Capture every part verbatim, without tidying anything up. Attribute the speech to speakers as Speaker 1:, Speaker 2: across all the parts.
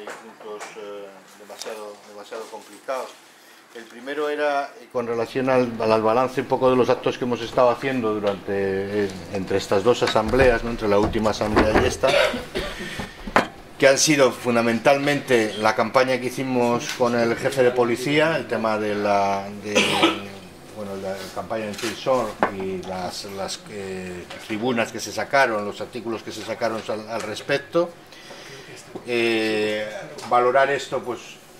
Speaker 1: puntos eh, demasiado, demasiado complicados. El primero era con relación al, al balance un poco de los actos que hemos estado haciendo durante eh, entre estas dos asambleas, ¿no? Entre la última asamblea y esta, que han sido fundamentalmente la campaña que hicimos con el jefe de policía, el tema de la, de, bueno, la campaña en Chainsaw y las, las eh, tribunas que se sacaron, los artículos que se sacaron al, al respecto. Eh, valorar esto, pues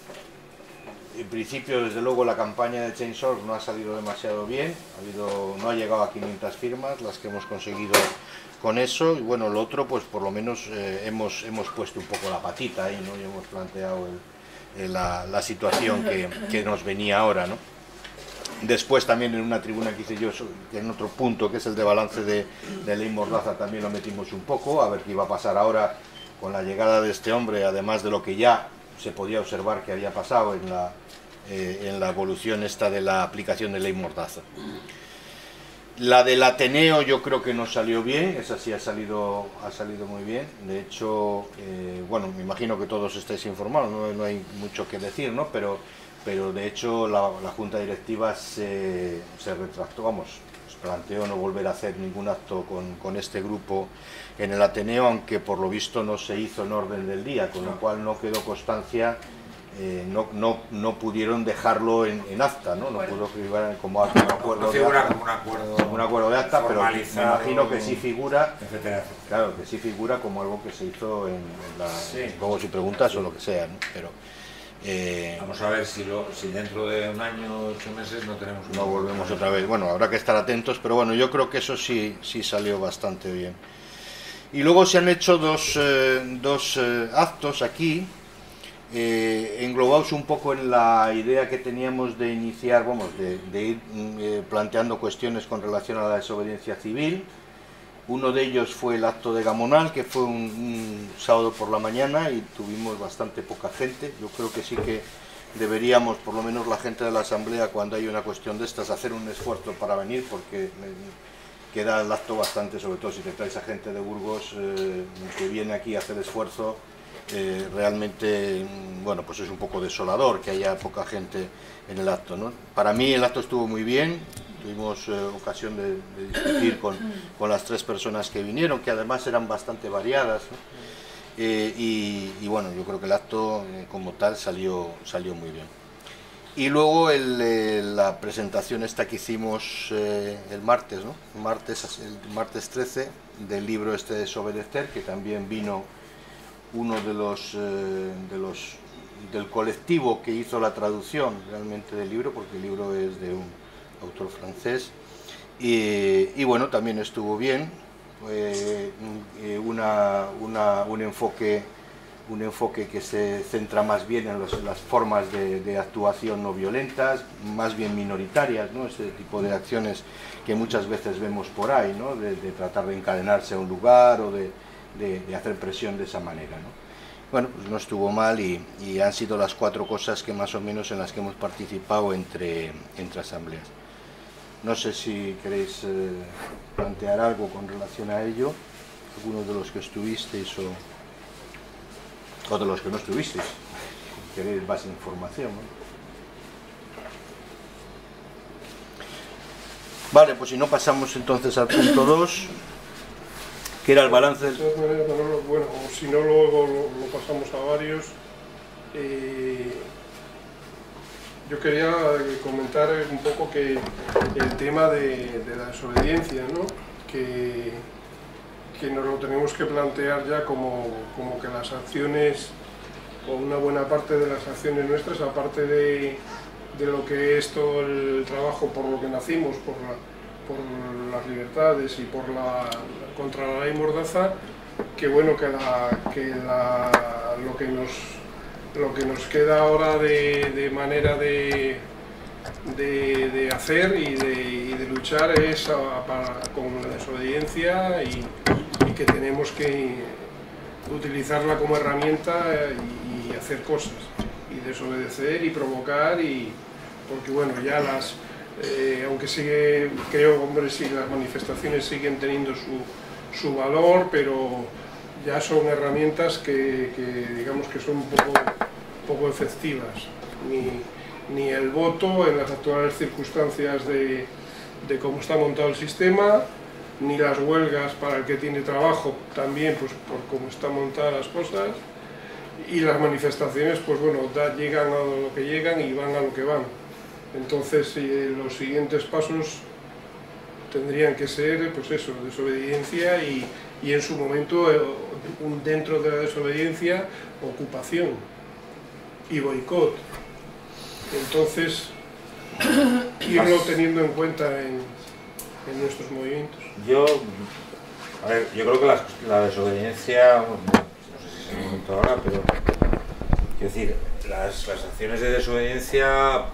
Speaker 1: en principio, desde luego, la campaña de Chainsaw no ha salido demasiado bien, ha habido, no ha llegado a quinientas firmas las que hemos conseguido con eso, y bueno, lo otro, pues por lo menos eh, hemos, hemos puesto un poco la patita ahí, ¿no? Y hemos planteado el, el, la, la situación que, que nos venía ahora, ¿no? Después también en una tribuna que hice yo, que en otro punto, que es el de balance de, de ley Mordaza, también lo metimos un poco, a ver qué iba a pasar ahora con la llegada de este hombre, además de lo que ya se podía observar que había pasado en la, eh, en la evolución esta de la aplicación de ley Mordaza. La del Ateneo yo creo que no salió bien, esa sí ha salido, ha salido muy bien. De hecho, eh, bueno, me imagino que todos estáis informados, no, no hay mucho que decir, ¿no? Pero, pero de hecho la, la Junta Directiva se, se retractó, vamos, planteó no volver a hacer ningún acto con, con este grupo en el Ateneo, aunque por lo visto no se hizo en orden del día, con lo cual no quedó constancia. Eh, no, no, no pudieron dejarlo en, en acta, ¿no? No pudo figurar como un acuerdo de acta,
Speaker 2: como un acuerdo,
Speaker 1: como un acuerdo de acta, pero me imagino que sí figura,
Speaker 2: etcétera.
Speaker 1: Claro, que sí figura como algo que se hizo en, en la,
Speaker 2: sí.
Speaker 1: Supongo si preguntas o lo que sea, ¿no? Pero eh,
Speaker 2: vamos a ver si, lo, si dentro de un año, ocho meses no tenemos.
Speaker 1: No volvemos otra vez. Bueno, habrá que estar atentos, pero bueno, yo creo que eso sí, sí salió bastante bien. Y luego se han hecho dos, eh, dos eh, actos aquí. Eh, englobados un poco en la idea que teníamos de iniciar, vamos, de, de ir eh, planteando cuestiones con relación a la desobediencia civil. Uno de ellos fue el acto de Gamonal, que fue un, un sábado por la mañana y tuvimos bastante poca gente. Yo creo que sí que deberíamos, por lo menos la gente de la asamblea, cuando hay una cuestión de estas, hacer un esfuerzo para venir, porque queda el acto bastante, sobre todo si te traes a gente de Burgos eh, que viene aquí a hacer esfuerzo. Eh, realmente, bueno, pues es un poco desolador que haya poca gente en el acto, ¿no? Para mí el acto estuvo muy bien, tuvimos eh, ocasión de, de discutir con, con las tres personas que vinieron, que además eran bastante variadas, ¿no? eh, y, y bueno, yo creo que el acto eh, como tal salió, salió muy bien. Y luego el, eh, la presentación esta que hicimos eh, el martes, ¿no? El martes, el martes trece, del libro este de Desobedecer, que también vino uno de los, eh, de los del colectivo que hizo la traducción realmente del libro, porque el libro es de un autor francés, y, y bueno, también estuvo bien, eh, una, una, un enfoque un enfoque que se centra más bien en, los, en las formas de, de actuación no violentas, más bien minoritarias, ¿no? Ese tipo de acciones que muchas veces vemos por ahí, ¿no? de, de tratar de encadenarse a un lugar o de De, de hacer presión de esa manera, ¿no? Bueno, pues no estuvo mal y, y han sido las cuatro cosas que más o menos en las que hemos participado entre, entre asambleas. No sé si queréis eh, plantear algo con relación a ello, alguno de los que estuvisteis o, o de los que no estuvisteis, si queréis más información, ¿no? Vale, pues si no pasamos entonces al punto dos. Que era el balance del...
Speaker 3: De todas maneras, Manolo, bueno, si no luego lo, lo pasamos a varios. Eh, yo quería comentar un poco que el tema de, de la desobediencia, ¿no? que, que nos lo tenemos que plantear ya como, como que las acciones, o una buena parte de las acciones nuestras, aparte de, de lo que es todo el trabajo por lo que nacimos, por la, por las libertades y por la contra la ley Mordaza, que bueno, que, la, que la, lo, que nos, lo que nos queda ahora de, de manera de, de, de hacer y de, y de luchar es a, para, con la desobediencia y, y que tenemos que utilizarla como herramienta y, y hacer cosas, y desobedecer y provocar, y porque bueno, ya las Eh, aunque sigue, creo, hombre, sí, las manifestaciones siguen teniendo su, su valor, pero, ya son herramientas que, que digamos que son un poco, poco efectivas. Ni, ni el voto en las actuales circunstancias de, de cómo está montado el sistema, ni las huelgas para el que tiene trabajo, también pues por cómo están montadas las cosas, y las manifestaciones, pues bueno, da, llegan a lo que llegan y van a lo que van. Entonces eh, los siguientes pasos tendrían que ser, pues eso, desobediencia y, y en su momento, eh, un, dentro de la desobediencia, ocupación y boicot. Entonces, irlo teniendo en cuenta en, en nuestros movimientos.
Speaker 2: Yo, a ver, yo creo que la, la desobediencia, bueno, no sé si es el momento ahora, pero quiero decir, las, las acciones de desobediencia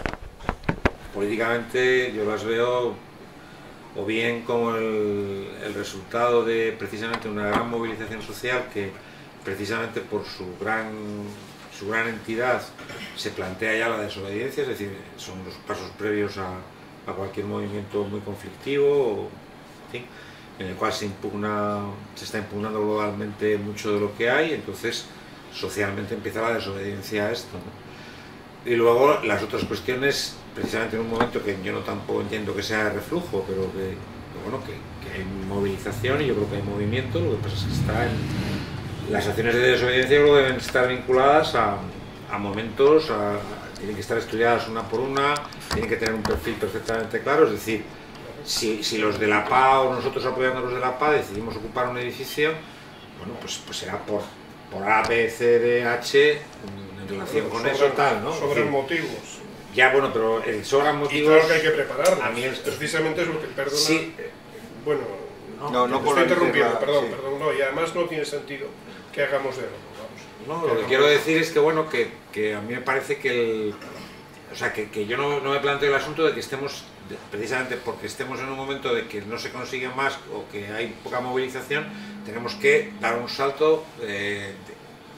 Speaker 2: políticamente yo las veo o bien como el, el resultado de precisamente una gran movilización social que precisamente por su gran, su gran entidad se plantea ya la desobediencia, es decir, son los pasos previos a, a cualquier movimiento muy conflictivo, o, en fin, en el cual se impugna, se está impugnando globalmente mucho de lo que hay, entonces socialmente empieza la desobediencia a esto, ¿no? Y luego las otras cuestiones, precisamente en un momento que yo no tampoco entiendo que sea de reflujo, pero que, que bueno, que, que hay movilización y yo creo que hay movimiento, lo que pasa es que está en las acciones de desobediencia, yo creo que deben estar vinculadas a, a momentos, a, tienen que estar estudiadas una por una, tienen que tener un perfil perfectamente claro, es decir, si, si los de la P A o nosotros apoyando a los de la P A decidimos ocupar un edificio, bueno, pues, pues será por, por A, B, C, D, H, en relación con
Speaker 3: sobre,
Speaker 2: eso tal, ¿no?
Speaker 3: Sobre
Speaker 2: decir,
Speaker 3: motivos.
Speaker 2: Ya, bueno, pero el sobran motivos...
Speaker 3: Y claro que hay que prepararlos.
Speaker 2: A mí es,
Speaker 3: precisamente es lo que, perdona,
Speaker 2: sí,
Speaker 3: bueno,
Speaker 1: no, no, no
Speaker 3: te
Speaker 1: por
Speaker 3: estoy interrumpiendo,
Speaker 1: la,
Speaker 3: perdón,
Speaker 1: sí.
Speaker 3: perdón, no, y además no tiene sentido que hagamos de loco, vamos.
Speaker 2: No, lo que quiero decir es que, bueno, que, que a mí me parece que el... O sea, que, que yo no, no me planteo el asunto de que estemos, de, precisamente porque estemos en un momento de que no se consigue más o que hay poca movilización, tenemos que dar un salto. Eh, de,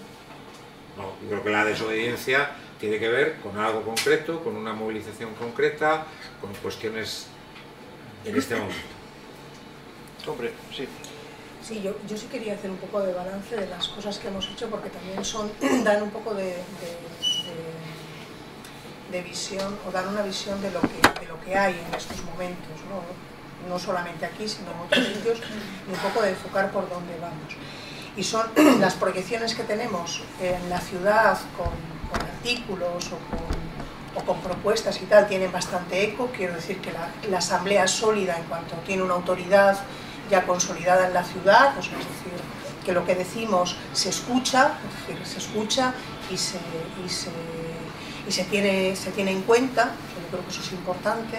Speaker 2: no, yo creo que la desobediencia tiene que ver con algo concreto, con una movilización concreta, con cuestiones en este momento.
Speaker 1: Hombre, sí.
Speaker 4: Sí, yo, yo sí quería hacer un poco de balance de las cosas que hemos hecho porque también son, dan un poco de, de, de, de visión o dan una visión de lo que, de lo que hay en estos momentos, ¿no? No solamente aquí, sino en otros sitios, y un poco de enfocar por dónde vamos. Y son las proyecciones que tenemos en la ciudad con, con artículos o con, o con propuestas y tal, tienen bastante eco. Quiero decir que la, la asamblea es sólida en cuanto tiene una autoridad ya consolidada en la ciudad, o sea, es decir, que lo que decimos se escucha, es decir, se escucha y se, y se, y se, tiene, se tiene en cuenta, yo creo que eso es importante.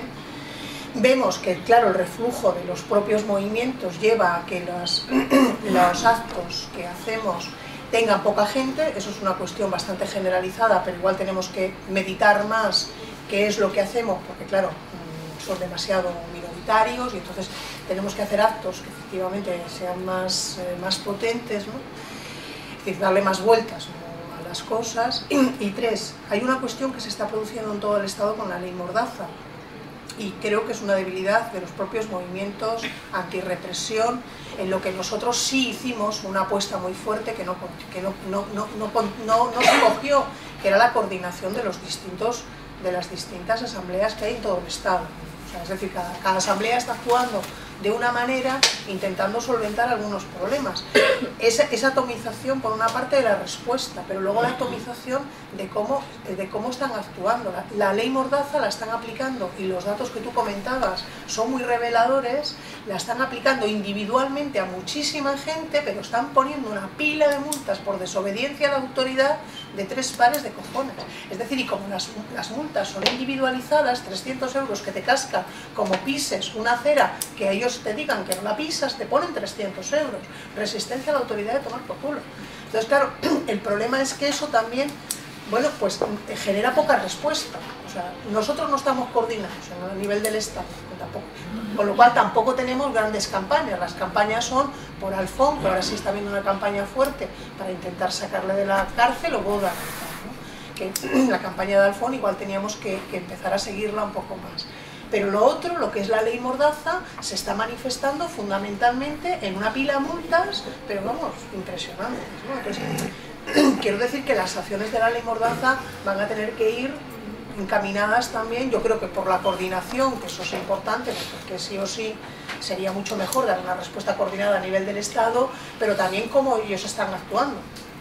Speaker 4: Vemos que, claro, el reflujo de los propios movimientos lleva a que los, los actos que hacemos tengan poca gente, eso es una cuestión bastante generalizada, pero igual tenemos que meditar más qué es lo que hacemos, porque claro, son demasiado minoritarios y entonces tenemos que hacer actos que efectivamente sean más, eh, más potentes, ¿no? Es decir, darle más vueltas, ¿no?, a las cosas. Y tres, hay una cuestión que se está produciendo en todo el Estado con la ley Mordaza, y creo que es una debilidad de los propios movimientos antirrepresión, en lo que nosotros sí hicimos una apuesta muy fuerte que no, que no, no, no, no, no, no se cogió, que era la coordinación de, los distintos, de las distintas asambleas que hay en todo el Estado. O sea, es decir, cada, cada asamblea está actuando de una manera, intentando solventar algunos problemas. Esa, esa atomización, por una parte, de la respuesta, pero luego la atomización de cómo, de cómo están actuando. La, la ley Mordaza la están aplicando, y los datos que tú comentabas son muy reveladores, la están aplicando individualmente a muchísima gente, pero están poniendo una pila de multas por desobediencia a la autoridad de tres pares de cojones. Es decir, y como las, las multas son individualizadas, trescientos euros que te cascan como pises una acera, que ellos te digan que no la pisas, te ponen trescientos euros. Resistencia a la autoridad de tomar por culo. Entonces, claro, el problema es que eso también, bueno, pues genera poca respuesta. O sea, nosotros no estamos coordinados a nivel del Estado, tampoco. Con lo cual tampoco tenemos grandes campañas. Las campañas son por Alfón, que ahora sí está habiendo una campaña fuerte para intentar sacarle de la cárcel, o Boda, ¿no? Que la campaña de Alfón igual teníamos que, que empezar a seguirla un poco más. Pero lo otro, lo que es la ley Mordaza, se está manifestando fundamentalmente en una pila de multas, pero vamos, impresionantes, ¿no? Entonces, quiero decir que las acciones de la ley Mordaza van a tener que ir encaminadas también, yo creo que por la coordinación, que eso es importante, porque sí o sí sería mucho mejor dar una respuesta coordinada a nivel del Estado, pero también cómo ellos están actuando.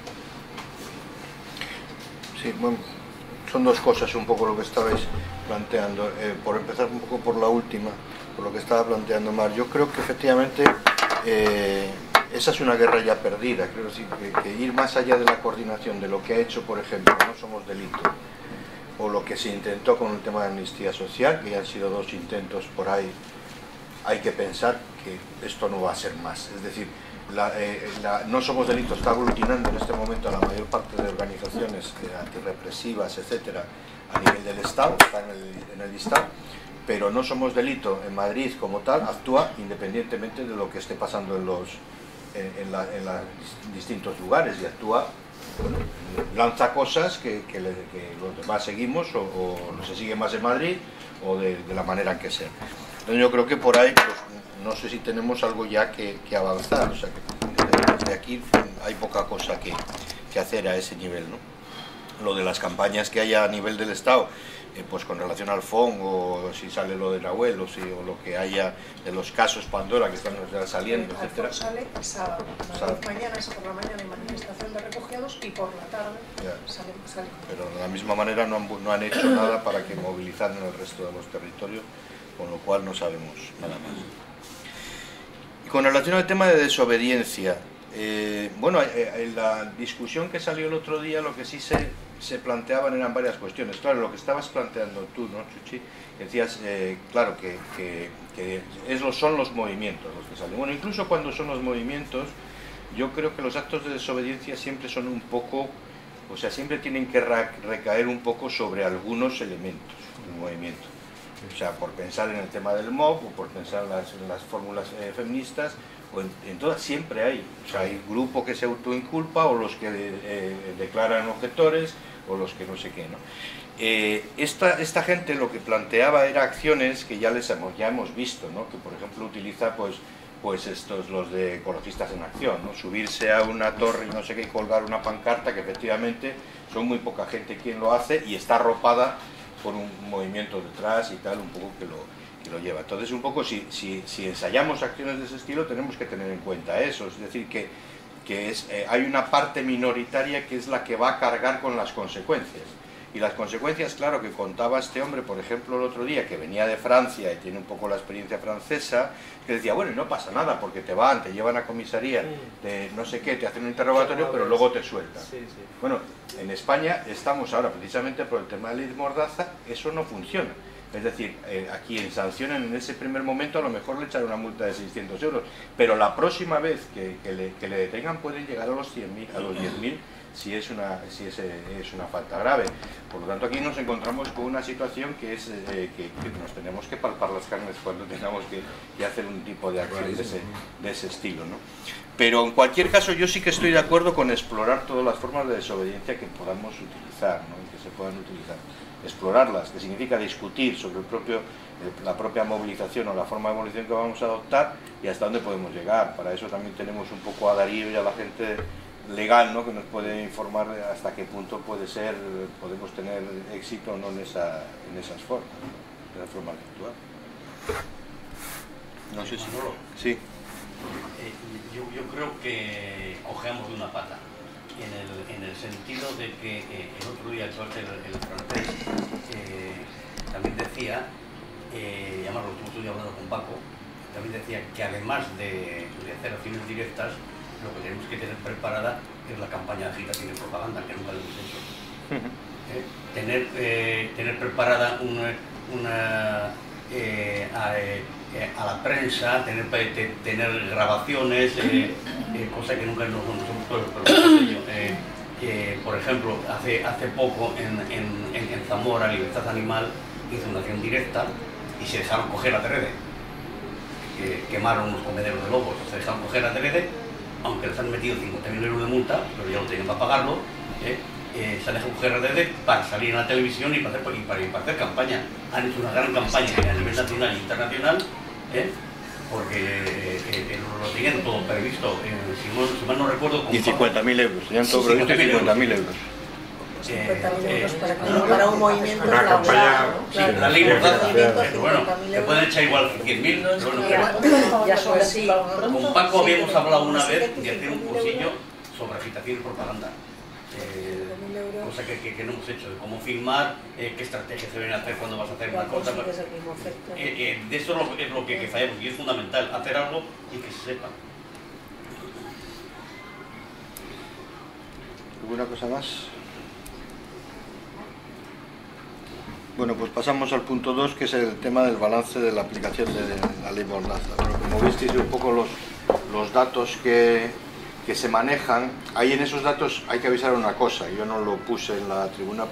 Speaker 1: Sí, bueno, son dos cosas un poco lo que estabais planteando. Eh, por empezar un poco por la última, por lo que estaba planteando Mar, yo creo que efectivamente eh, esa es una guerra ya perdida. Creo decir, que, que ir más allá de la coordinación de lo que ha hecho, por ejemplo, No Somos Delito, o lo que se intentó con el tema de amnistía social, que ya han sido dos intentos por ahí, hay que pensar que esto no va a ser más. Es decir, la, eh, la, No Somos Delito está aglutinando en este momento a la mayor parte de organizaciones eh, antirrepresivas, etcétera, a nivel del Estado, está en el, en el listado, pero No Somos Delito en Madrid como tal actúa independientemente de lo que esté pasando en los en, en, la, en los distintos lugares, y actúa, bueno, lanza cosas que, que, le, que los demás seguimos, o, o no se sigue más en Madrid, o de, de la manera en que sea. Entonces yo creo que por ahí, pues, no sé si tenemos algo ya que, que avanzar, o sea que desde aquí hay poca cosa que, que hacer a ese nivel, ¿no? Lo de las campañas que haya a nivel del Estado, eh, pues con relación al F O N, o si sale lo del abuelo, si, o lo que haya de los casos Pandora que están ya saliendo,
Speaker 4: el
Speaker 1: etcétera.
Speaker 4: sale el sábado, sábado. Mañana es por la mañana hay manifestación de refugiados y por la tarde
Speaker 1: ya.
Speaker 4: sale, sale.
Speaker 1: Pero de la misma manera no han, no han hecho nada para que movilizaran el resto de los territorios, con lo cual no sabemos nada más. Y con relación al tema de desobediencia, eh, bueno, eh, en la discusión que salió el otro día, lo que sí se, se planteaban eran varias cuestiones. Claro, lo que estabas planteando tú, ¿no, Chuchi? Decías, eh, claro, que, que, que es lo, son los movimientos los que salen. Bueno, incluso cuando son los movimientos, yo creo que los actos de desobediencia siempre son un poco, o sea, siempre tienen que recaer un poco sobre algunos elementos del movimiento. O sea, por pensar en el tema del M O B, o por pensar en las, en las fórmulas eh, feministas, o en, en todas siempre hay. O sea, hay grupo que se autoinculpa, o los que eh, declaran objetores, o los que no sé qué, ¿no? Eh, esta, esta gente lo que planteaba era acciones que ya les hemos, ya hemos visto, ¿no? Que por ejemplo utiliza pues, pues estos, los de Ecologistas en Acción, ¿no? Subirse a una torre y no sé qué, y colgar una pancarta, que efectivamente son muy poca gente quien lo hace, y está arropada por un movimiento detrás y tal, un poco que lo, que lo lleva. Entonces, un poco, si, si, si ensayamos acciones de ese estilo, tenemos que tener en cuenta eso, es decir, que, que es, eh, hay una parte minoritaria que es la que va a cargar con las consecuencias. Y las consecuencias, claro, que contaba este hombre, por ejemplo, el otro día, que venía de Francia y tiene un poco la experiencia francesa, que decía, bueno, y no pasa nada, porque te van, te llevan a comisaría, de no sé qué, te hacen un interrogatorio, pero luego te sueltan. Sí, sí. Bueno, en España estamos ahora, precisamente por el tema de la ley Mordaza, eso no funciona. Es decir, eh, a quien sancionen en ese primer momento a lo mejor le echan una multa de seiscientos euros, pero la próxima vez que, que, le, que le detengan pueden llegar a los cien mil, a los diez mil, si es una si es, es una falta grave. Por lo tanto, aquí nos encontramos con una situación que es eh, que, que nos tenemos que palpar las carnes cuando tengamos que, que hacer un tipo de acción de ese, de ese estilo, ¿no? Pero en cualquier caso, yo sí que estoy de acuerdo con explorar todas las formas de desobediencia que podamos utilizar, ¿no? Que se puedan utilizar, explorarlas, que significa discutir sobre el propio, eh, la propia movilización o la forma de movilización que vamos a adoptar y hasta dónde podemos llegar. Para eso también tenemos un poco a Darío y a la gente legal, ¿no? Que nos puede informar hasta qué punto puede ser, podemos tener éxito o no en, esa, en esas formas, ¿no? De la forma de actuar. No sé si... Sí.
Speaker 5: Eh, yo, yo creo que cojeamos de una pata, en el, en el sentido de que eh, el otro día el, el, el francés eh, también decía, eh, y además lo estuve hablando con Paco, también decía que además de, de hacer acciones directas, lo que tenemos que tener preparada es la campaña de agitación y propaganda, que nunca lo hemos hecho. ¿Eh? Tener, eh, tener preparada una, una eh, a, eh, a la prensa, tener, te, tener grabaciones, eh, eh, cosa que nunca nos hemos hecho. Eh, eh, por ejemplo, hace, hace poco en, en, en, en Zamora, Libertad Animal hizo una acción directa y se dejaron coger a Terede. Que quemaron unos comederos de lobos, se dejaron coger a Terede, aunque les han metido cincuenta mil euros de multa, pero ya lo tienen para pagarlo, ¿eh? eh, se aleja un G R D D para salir en la televisión y para hacer, y para, y para hacer campaña. Han hecho una gran campaña a nivel nacional e internacional, ¿eh? porque eh, eh, lo tienen todo previsto, eh, si, no, si mal no recuerdo...
Speaker 1: Y cincuenta mil euros, tenían todo previsto cincuenta mil euros.
Speaker 4: cincuenta mil euros para, para un movimiento
Speaker 2: una campaña,
Speaker 4: ¿no?
Speaker 5: Sí,
Speaker 4: Claro,
Speaker 5: la ley Mordaza,
Speaker 4: pero
Speaker 5: bueno, te pueden echar igual cien mil, pero bueno,
Speaker 4: ya son así.
Speaker 5: con Paco habíamos hablado una vez de hacer un cursillo sobre agitación y propaganda. Eh, cosa que, que, que no hemos hecho, de cómo filmar, eh, qué estrategias se deben hacer cuando vas a hacer una cosa. Eh, eh, de eso es lo, es lo que, que fallamos y es fundamental, hacer algo y que se sepa.
Speaker 1: ¿Alguna cosa más? Bueno, pues pasamos al punto dos, que es el tema del balance de la aplicación de la ley Mordaza. Bueno, como visteis un poco los, los datos que, que se manejan, ahí en esos datos hay que avisar una cosa, yo no lo puse en la tribuna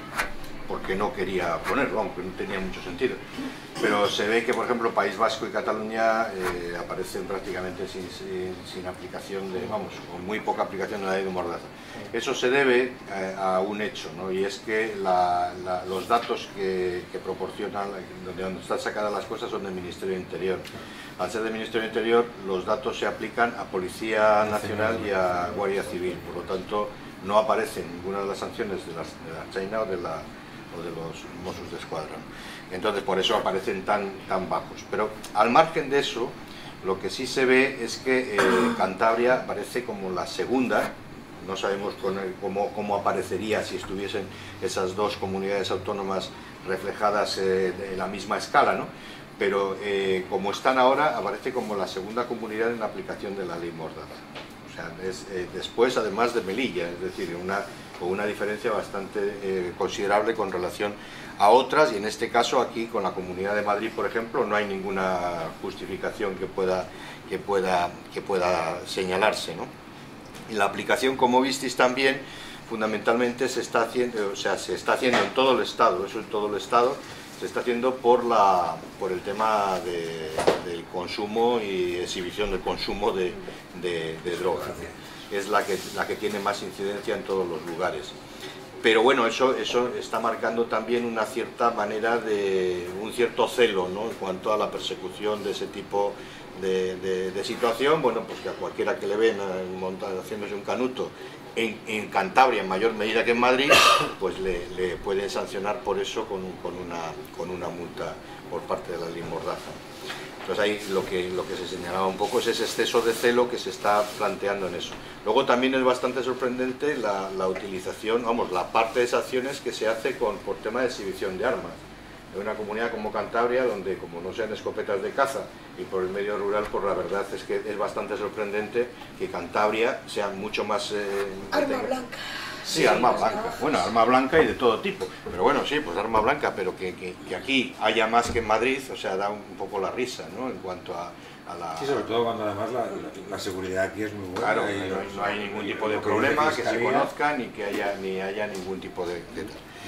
Speaker 1: porque no quería ponerlo, aunque no tenía mucho sentido, pero se ve que, por ejemplo, País Vasco y Cataluña eh, aparecen prácticamente sin, sin, sin aplicación de, vamos, con muy poca aplicación de la ley de Mordaza. Eso se debe eh, a un hecho, ¿no? Y es que la, la, los datos que, que proporcionan, donde, donde están sacadas las cosas, son del Ministerio de Interior. Al ser del Ministerio de Interior, los datos se aplican a Policía Nacional y a Guardia Civil, por lo tanto, no aparecen ninguna de las sanciones de, las, de la China o de la o de los Mossos de Escuadra. Entonces, por eso aparecen tan, tan bajos. Pero al margen de eso, lo que sí se ve es que eh, Cantabria aparece como la segunda, no sabemos con el, cómo, cómo aparecería si estuviesen esas dos comunidades autónomas reflejadas eh, en la misma escala, ¿no? Pero eh, como están ahora, aparece como la segunda comunidad en la aplicación de la ley Mordaza. O sea, es, eh, después, además de Melilla, es decir, una con una diferencia bastante eh, considerable con relación a otras, y en este caso aquí con la Comunidad de Madrid, por ejemplo, no hay ninguna justificación que pueda, que pueda, que pueda señalarse, ¿no? Y la aplicación, como visteis también, fundamentalmente se está haciendo, o sea, se está haciendo en todo el Estado, eso en todo el Estado, se está haciendo por, la, por el tema de, del consumo y exhibición del consumo de, de, de drogas. Es la que, la que tiene más incidencia en todos los lugares. Pero bueno, eso, eso está marcando también una cierta manera de, un cierto celo, ¿no? En cuanto a la persecución de ese tipo de, de, de situación. Bueno, pues que a cualquiera que le ven haciéndose un canuto en, en Cantabria, en mayor medida que en Madrid, pues le, le pueden sancionar por eso con, con, una, con una multa por parte de la ley Mordaza. Entonces ahí lo que, lo que se señalaba un poco es ese exceso de celo que se está planteando en eso. Luego también es bastante sorprendente la, la utilización, vamos, la parte de esas acciones que se hace con, por tema de exhibición de armas. En una comunidad como Cantabria, donde como no sean escopetas de caza y por el medio rural, pues la verdad es que es bastante sorprendente que Cantabria sea mucho más... Eh,
Speaker 4: arma blanca.
Speaker 1: Sí, arma blanca, bueno, arma blanca y de todo tipo, pero bueno, sí, pues arma blanca, pero que, que, que aquí haya más que en Madrid, o sea, da un, un poco la risa, ¿no?, en cuanto a, a la...
Speaker 2: Sí, sobre todo cuando además la, la, la seguridad aquí es muy buena.
Speaker 1: Claro,
Speaker 2: y
Speaker 1: no,
Speaker 2: los,
Speaker 1: no hay ningún tipo de problema, que se conozca, ni que haya, ni haya ningún tipo de... de...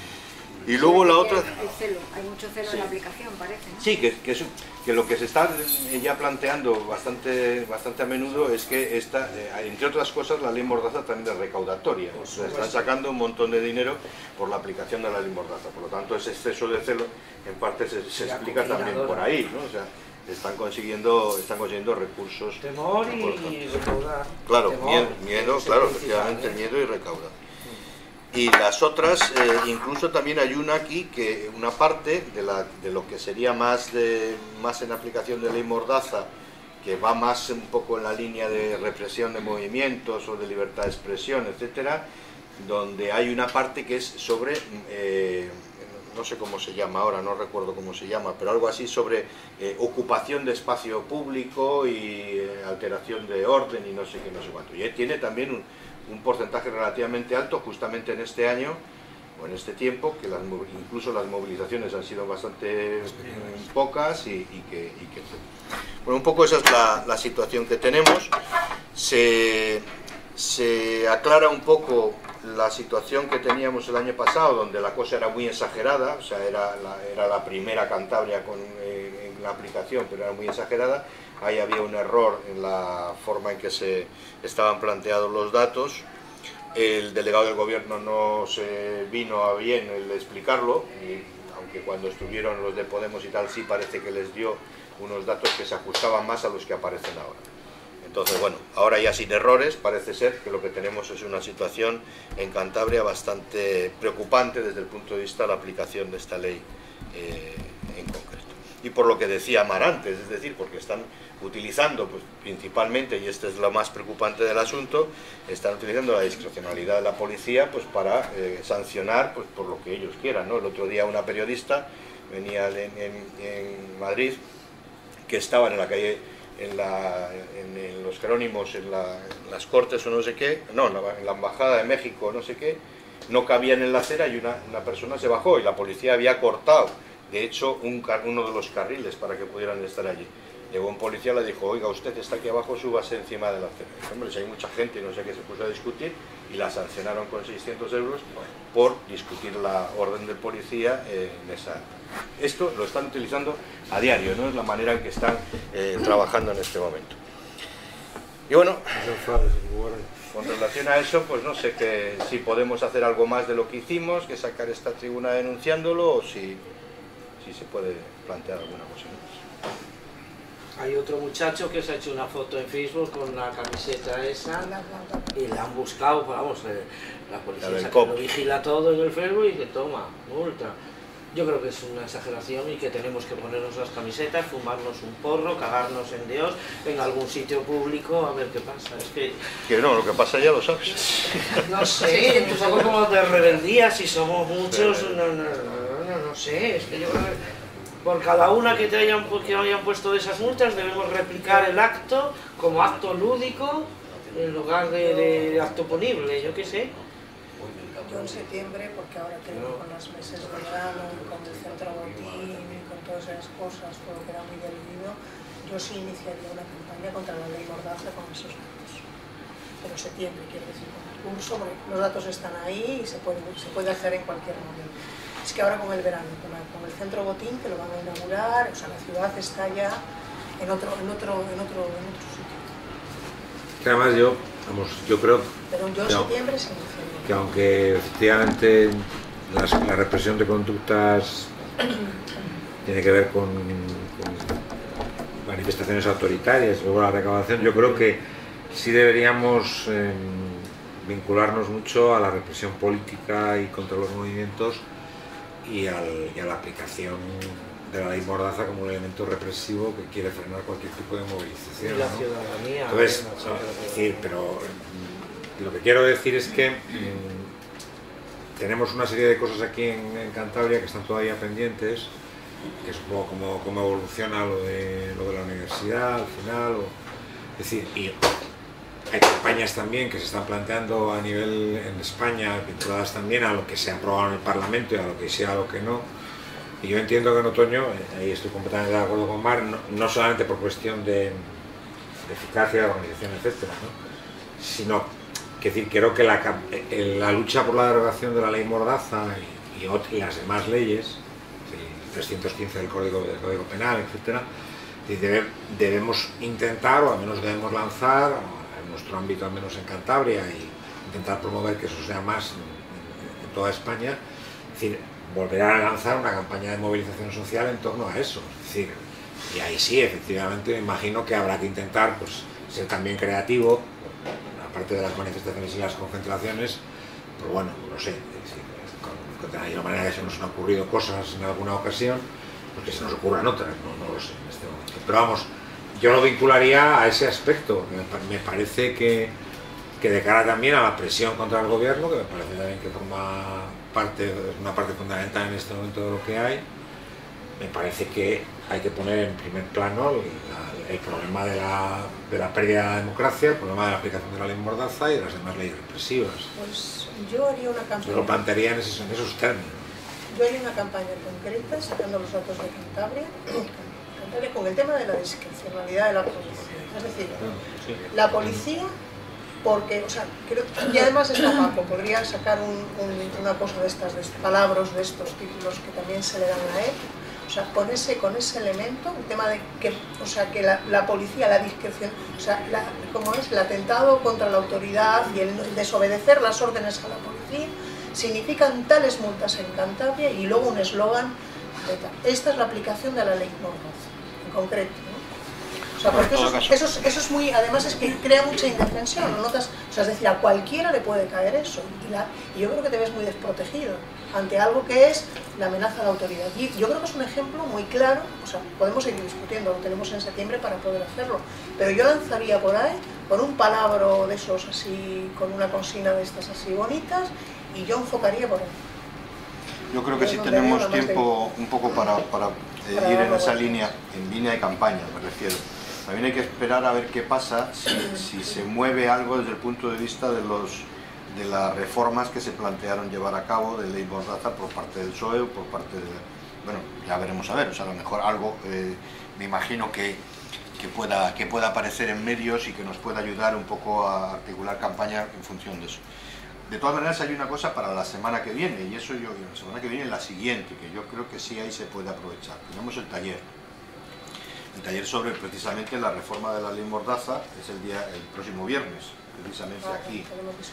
Speaker 1: Y luego la otra...
Speaker 6: El celo, hay mucho celo
Speaker 1: sí.
Speaker 6: en la aplicación, parece, ¿no?
Speaker 1: Sí, que, que, eso, que lo que se está ya planteando bastante, bastante a menudo es que esta, entre otras cosas, la ley Mordaza también es recaudatoria. O sea, están sacando un montón de dinero por la aplicación de la ley Mordaza. Por lo tanto, ese exceso de celo en parte se, se explica también por ahí, ¿no? O sea, están consiguiendo, están consiguiendo recursos.
Speaker 7: Temor y recaudar.
Speaker 1: Claro,
Speaker 7: Temor,
Speaker 1: miedo, miedo claro, efectivamente, ¿eh? Miedo y recaudar. Y las otras, eh, incluso también hay una aquí, que una parte de, la, de lo que sería más, de, más en aplicación de ley Mordaza, que va más un poco en la línea de represión de movimientos o de libertad de expresión, etcétera, donde hay una parte que es sobre, eh, no sé cómo se llama ahora, no recuerdo cómo se llama, pero algo así sobre eh, ocupación de espacio público y eh, alteración de orden y no sé qué, no sé cuánto. Y tiene también un, un porcentaje relativamente alto, justamente en este año o en este tiempo, que las, incluso las movilizaciones han sido bastante eh, pocas y, y, que, y que... Bueno, un poco esa es la, la situación que tenemos. Se, se aclara un poco la situación que teníamos el año pasado, donde la cosa era muy exagerada, o sea, era la, era la primera Cantabria con, eh, en la aplicación, pero era muy exagerada. Ahí había un error en la forma en que se estaban planteados los datos, el delegado del gobierno no se vino a bien el explicarlo, y aunque cuando estuvieron los de Podemos y tal sí parece que les dio unos datos que se ajustaban más a los que aparecen ahora. Entonces, bueno, ahora ya sin errores, parece ser que lo que tenemos es una situación en Cantabria bastante preocupante desde el punto de vista de la aplicación de esta ley eh, en concreto. Y por lo que decía Mar antes, es decir, porque están utilizando pues, principalmente, y este es lo más preocupante del asunto, están utilizando la discrecionalidad de la policía pues, para eh, sancionar pues, por lo que ellos quieran, ¿no? El otro día una periodista venía en, en, en Madrid, que estaban en la calle, en, la, en, en los Jerónimos, en, la, en las Cortes o no sé qué, no, en la, en la Embajada de México no sé qué, no cabían en la acera y una, una persona se bajó y la policía había cortado, de hecho, un, uno de los carriles para que pudieran estar allí. Llegó un policía y le dijo, oiga, usted está aquí abajo, súbase encima de la acera. Hombre, si hay mucha gente y no sé qué, se puso a discutir y la sancionaron con seiscientos euros por discutir la orden del policía eh, en esa... Esto lo están utilizando a diario, ¿no? Es la manera en que están eh, trabajando en este momento. Y bueno, con relación a eso, pues no sé que, si podemos hacer algo más de lo que hicimos, que sacar esta tribuna denunciándolo, o si, si se puede plantear alguna cosa más.
Speaker 7: Hay otro muchacho que se ha hecho una foto en Facebook con la camiseta esa y la han buscado, pues vamos, eh, la policía
Speaker 1: La
Speaker 7: esa
Speaker 1: del
Speaker 7: que
Speaker 1: C O P.
Speaker 7: lo vigila todo en el Facebook y que toma, multa. Yo creo que es una exageración y que tenemos que ponernos las camisetas, fumarnos un porro, cagarnos en Dios, en algún sitio público, a ver qué pasa. Es que...
Speaker 1: Que no, lo que pasa ya lo sabes.
Speaker 7: No sé, un poco como de rebeldía, si somos muchos, no, no, no, no, no sé, es que yo creo que... Por cada una que te hayan, que hayan puesto de esas multas debemos replicar el acto como acto lúdico en lugar de, de acto punible, yo qué sé.
Speaker 4: Yo en septiembre, porque ahora tengo con las meses de verano, con el centro botín y con todas esas cosas, todo lo que era muy diluido, yo sí iniciaría una campaña contra la ley Mordaza con esos datos. Pero septiembre, quiero decir, con el curso, porque los datos están ahí y se puede, se puede hacer en cualquier momento. Es que ahora con el verano, con, la, con el centro botín, que lo van a inaugurar, o sea, la ciudad está ya en otro, en otro, en otro, en otro sitio.
Speaker 2: Que además yo, vamos, yo creo
Speaker 4: Pero yo en
Speaker 2: que,
Speaker 4: septiembre se inicia.
Speaker 2: que aunque efectivamente las, la represión de conductas tiene que ver con, con manifestaciones autoritarias, luego la recaudación, yo creo que sí deberíamos eh, vincularnos mucho a la represión política y contra los movimientos y, al, y a la aplicación de la ley Mordaza como un elemento represivo que quiere frenar cualquier tipo de movilización.
Speaker 7: Y la
Speaker 2: ¿no?
Speaker 7: ciudadanía.
Speaker 2: Entonces,
Speaker 7: bueno,
Speaker 2: no,
Speaker 7: sí,
Speaker 2: es decir, pero mm, lo que quiero decir es que mm, tenemos una serie de cosas aquí en, en Cantabria que están todavía pendientes, que es un poco como, como evoluciona lo de, lo de la universidad al final, o, es decir, y hay campañas también que se están planteando a nivel en España, vinculadas también a lo que se ha aprobado en el Parlamento y a lo que sea, a lo que no. Y yo entiendo que en otoño, ahí estoy completamente de acuerdo con Mar, no, no solamente por cuestión de, de eficacia, de organización, etcétera, ¿no? Sino que decir, creo que la, la lucha por la derogación de la ley Mordaza y, y, otras, y las demás leyes, el trescientos quince del Código, del Código Penal, etcétera, debe, debemos intentar, o al menos debemos lanzar, en nuestro ámbito, al menos en Cantabria, y intentar promover que eso sea más en, en toda España, es decir, volver a lanzar una campaña de movilización social en torno a eso. Es decir, y ahí sí, efectivamente, me imagino que habrá que intentar pues, ser también creativo, aparte de las manifestaciones y las concentraciones, pero bueno, no sé, es decir, con, de la misma manera que se nos han ocurrido cosas en alguna ocasión, porque se nos ocurran otras, no, no lo sé en este momento. Pero vamos, yo lo vincularía a ese aspecto, me, me parece que, que de cara también a la presión contra el gobierno, que me parece también que forma parte, una parte fundamental en este momento de lo que hay, me parece que hay que poner en primer plano el, el problema de la, de la pérdida de la democracia, el problema de la aplicación de la ley Mordaza y de las demás leyes represivas.
Speaker 4: Pues yo haría una campaña.
Speaker 2: Yo lo plantearía en esos, en esos términos.
Speaker 4: Yo haría una campaña concreta, sacando los datos de Cantabria, Cantabria con el tema de la discrecionalidad de la policía. Es decir,
Speaker 2: Sí.
Speaker 4: la policía, porque, o sea, creo, y además está Paco, podría sacar un, un, una cosa de estas, de palabras de estos títulos que también se le dan a él. O O sea, con ese, con ese elemento, el tema de que, o sea, que la, la policía, la discreción, o sea, la, como es el atentado contra la autoridad y el desobedecer las órdenes a la policía, significan tales multas en Cantabria y luego un eslogan de tal. Esta es la aplicación de la ley Mordaza, en concreto, ¿no? O sea, porque eso, eso, es, eso es muy, además es que crea mucha indefensión, ¿no notas? O sea, es decir, a cualquiera le puede caer eso, y, la, y yo creo que te ves muy desprotegido ante algo que es la amenaza a la autoridad. Y yo creo que es un ejemplo muy claro, o sea, podemos seguir discutiendo, lo tenemos en septiembre para poder hacerlo, pero yo lanzaría por ahí, con un palabra de esos así, con una consigna de estas así bonitas, y yo enfocaría por ahí.
Speaker 1: Yo creo que si tenemos tiempo un poco para, para, eh, para ir en esa línea, en línea de campaña me refiero. También hay que esperar a ver qué pasa si, si se mueve algo desde el punto de vista de, los, de las reformas que se plantearon llevar a cabo de ley Mordaza por parte del P S O E o por parte de... Bueno, ya veremos a ver, o sea, a lo mejor algo, eh, me imagino que, que, pueda, que pueda aparecer en medios y que nos pueda ayudar un poco a articular campaña en función de eso. De todas maneras hay una cosa para la semana que viene, y eso yo, la semana que viene la siguiente, que yo creo que sí ahí se puede aprovechar. Tenemos el taller. El taller sobre precisamente la reforma de la ley Mordaza es el día el próximo viernes, precisamente aquí.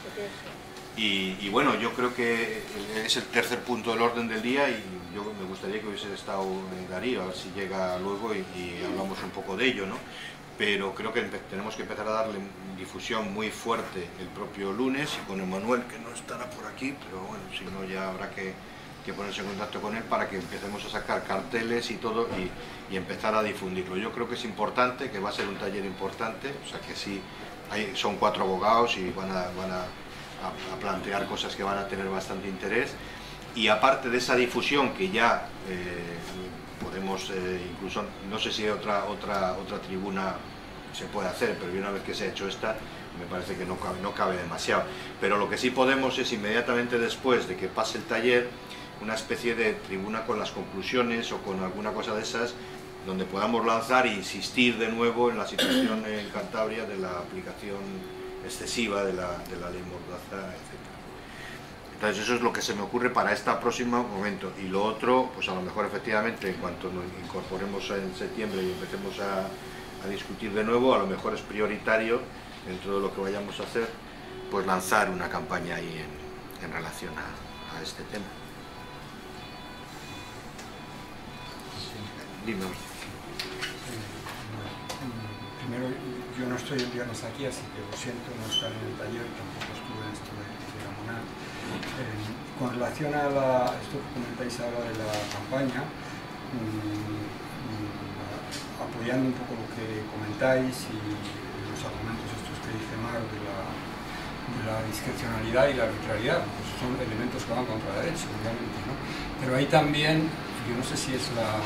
Speaker 1: Y, y bueno, yo creo que es el tercer punto del orden del día y yo me gustaría que hubiese estado en Darío, a ver si llega luego y, y hablamos un poco de ello, ¿no? Pero creo que tenemos que empezar a darle difusión muy fuerte el propio lunes y con Emanuel, que no estará por aquí, pero bueno, si no ya habrá que, que ponerse en contacto con él para que empecemos a sacar carteles y todo y, y empezar a difundirlo. Yo creo que es importante, que va a ser un taller importante, o sea que sí, hay, son cuatro abogados y van a, van a, a, a plantear cosas que van a tener bastante interés y aparte de esa difusión que ya eh, podemos, eh, incluso, no sé si otra, otra, otra tribuna se puede hacer, pero una vez que se ha hecho esta, me parece que no cabe, no cabe demasiado. Pero lo que sí podemos es inmediatamente después de que pase el taller, una especie de tribuna con las conclusiones o con alguna cosa de esas, donde podamos lanzar e insistir de nuevo en la situación en Cantabria de la aplicación excesiva de la, de la ley Mordaza, etcétera. Entonces eso es lo que se me ocurre para este próximo momento. Y lo otro, pues a lo mejor efectivamente, en cuanto nos incorporemos en septiembre y empecemos a, a discutir de nuevo, a lo mejor es prioritario, dentro de lo que vayamos a hacer, pues lanzar una campaña ahí en, en relación a, a este tema. Dime.
Speaker 8: Primero, yo no estoy el viernes aquí, así que lo siento no estar en el taller, tampoco estuve en esto de, de Gamonal. Eh, con relación a la, esto que comentáis ahora de la campaña, mmm, mmm, apoyando un poco lo que comentáis y los argumentos estos que dice Mar de la, de la discrecionalidad y la arbitrariedad, pues son elementos que van contra derecho, obviamente, ¿no? Pero hay también, yo no sé si es la...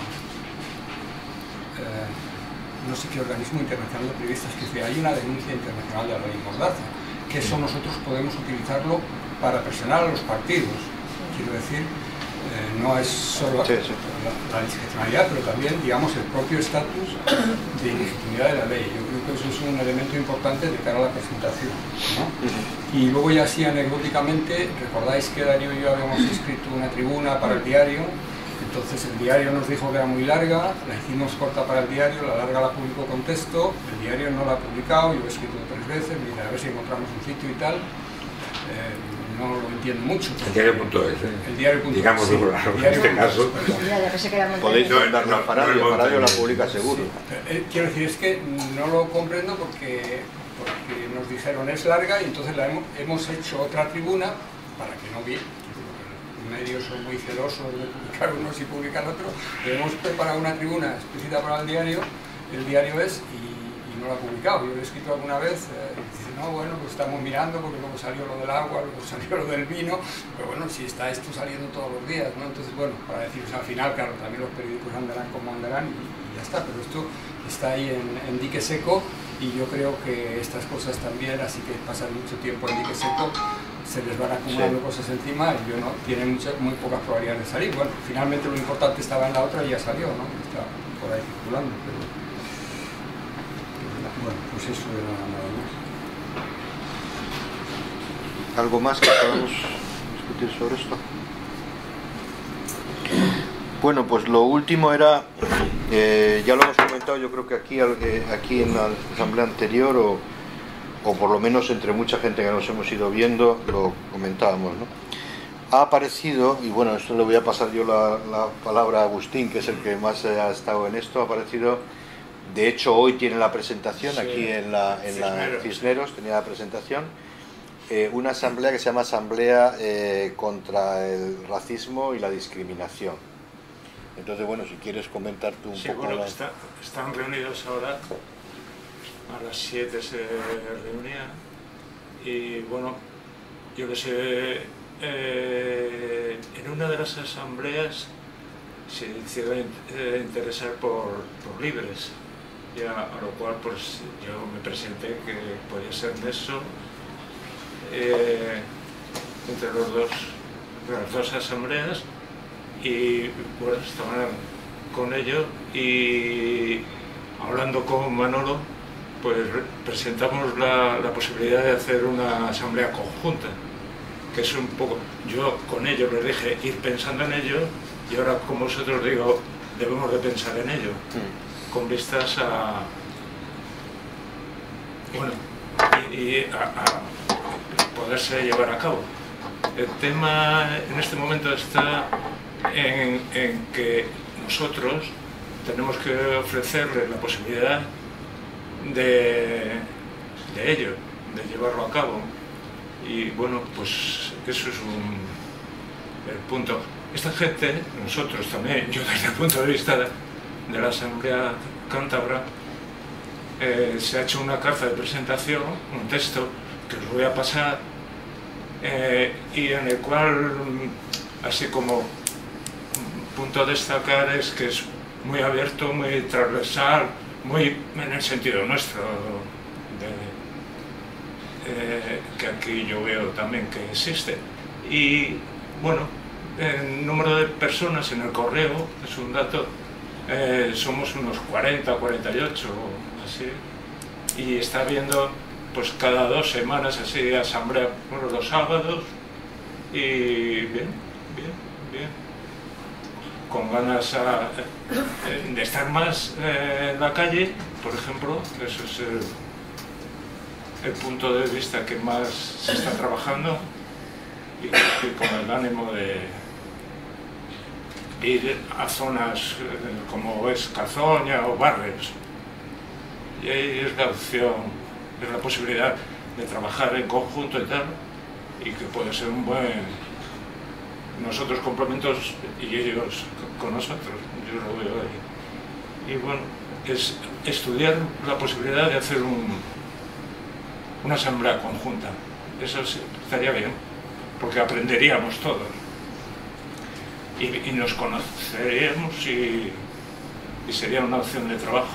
Speaker 8: Eh, no sé qué organismo internacional de periodistas que dice, hay una denuncia internacional de la ley Mordaza, que eso nosotros podemos utilizarlo para presionar a los partidos. Quiero decir, eh, no es solo sí, sí. La, la discrecionalidad, pero también, digamos, el propio estatus de ilegitimidad de la ley. Yo creo que eso es un elemento importante de cara a la presentación, ¿no? Y luego ya así anecdóticamente, recordáis que Darío y yo habíamos escrito una tribuna para el diario. Entonces el diario nos dijo que era muy larga, la hicimos corta para el diario, la larga la publicó con texto, el diario no la ha publicado, yo he escrito tres veces, me dice a ver si encontramos un sitio y tal, eh, no lo entiendo mucho.
Speaker 2: El diario punto es, ¿eh?
Speaker 8: El diario punto es,
Speaker 2: digamos,
Speaker 8: sí,
Speaker 2: en este caso.
Speaker 1: Podéis darle al Faradio, el Faradio la publica seguro.
Speaker 8: Sí. Eh, quiero decir, es que no lo comprendo porque, porque nos dijeron es larga y entonces la hemos, hemos hecho otra tribuna para que no vi. Medios son muy celosos de publicar unos y publicar otros, hemos preparado una tribuna explícita para el diario, el diario es, y, y no lo ha publicado. Yo lo he escrito alguna vez, eh, y dice, no, bueno, pues estamos mirando porque luego salió lo del agua, luego salió lo del vino, pero bueno, si está esto saliendo todos los días, ¿no? Entonces, bueno, para decir, o sea, al final, claro, también los periódicos andarán como andarán y, y ya está, pero esto está ahí en, en dique seco y yo creo que estas cosas también, así que pasan mucho tiempo en dique seco, se les van acumulando sí. cosas encima y yo no, tienen muchas, muy pocas probabilidades de salir. Bueno, finalmente lo importante estaba en la otra y ya salió, ¿no? Está por ahí circulando, pero... Bueno, pues eso era nada más.
Speaker 1: ¿Algo más que podamos discutir sobre esto? Bueno, pues lo último era, eh, ya lo hemos comentado yo creo que aquí, eh, aquí en la asamblea anterior, o, o por lo menos entre mucha gente que nos hemos ido viendo, lo comentábamos, ¿no? Ha aparecido, y bueno, esto le voy a pasar yo la, la palabra a Agustín, que es el que más ha estado en esto, ha aparecido, de hecho hoy tiene la presentación, sí, aquí en la, en Cisneros. la Cisneros, tenía la presentación, eh, una asamblea que se llama Asamblea eh, contra el Racismo y la Discriminación. Entonces, bueno, si quieres comentar tú un
Speaker 9: sí,
Speaker 1: poco...
Speaker 9: Bueno,
Speaker 1: la...
Speaker 9: está, están reunidos ahora, a las siete se reunían, y bueno, yo les he... Eh, en una de las asambleas se hicieron eh, interesar por, por libres, ya, a lo cual pues yo me presenté que podía ser Neso eh, entre los dos, las dos asambleas, y bueno, estaban con ello, y hablando con Manolo pues presentamos la, la posibilidad de hacer una asamblea conjunta, que es un poco, yo con ellos les dije ir pensando en ello, y ahora con vosotros digo, debemos de pensar en ello, mm. con vistas a, bueno, y, y a, a poderse llevar a cabo. El tema en este momento está en, en que nosotros tenemos que ofrecerles la posibilidad de, de ello, de llevarlo a cabo. Y bueno, pues eso es un, el punto. Esta gente, nosotros también, yo desde el punto de vista de, de la Asamblea Cántabra, eh, se ha hecho una carta de presentación, un texto que os voy a pasar, eh, y en el cual, así como punto a destacar es que es muy abierto, muy transversal, muy en el sentido nuestro, de, Eh, que aquí yo veo también que existe. Y bueno, el número de personas en el correo es un dato, eh, somos unos cuarenta, cuarenta y ocho, así, y está habiendo pues cada dos semanas así asamblea bueno, los sábados, y bien, bien, bien, con ganas a, eh, de estar más eh, en la calle, por ejemplo, eso es el el punto de vista que más se está trabajando, y, y con el ánimo de ir a zonas eh, como es Cazoña o Barrios, y ahí es la opción, es la posibilidad de trabajar en conjunto y tal, y que puede ser un buen, nosotros complementos y ellos con nosotros, yo lo veo ahí. Y bueno, es estudiar la posibilidad de hacer un una asamblea conjunta, eso estaría bien, porque aprenderíamos todos y, y nos conoceríamos, y, y sería una opción de trabajo.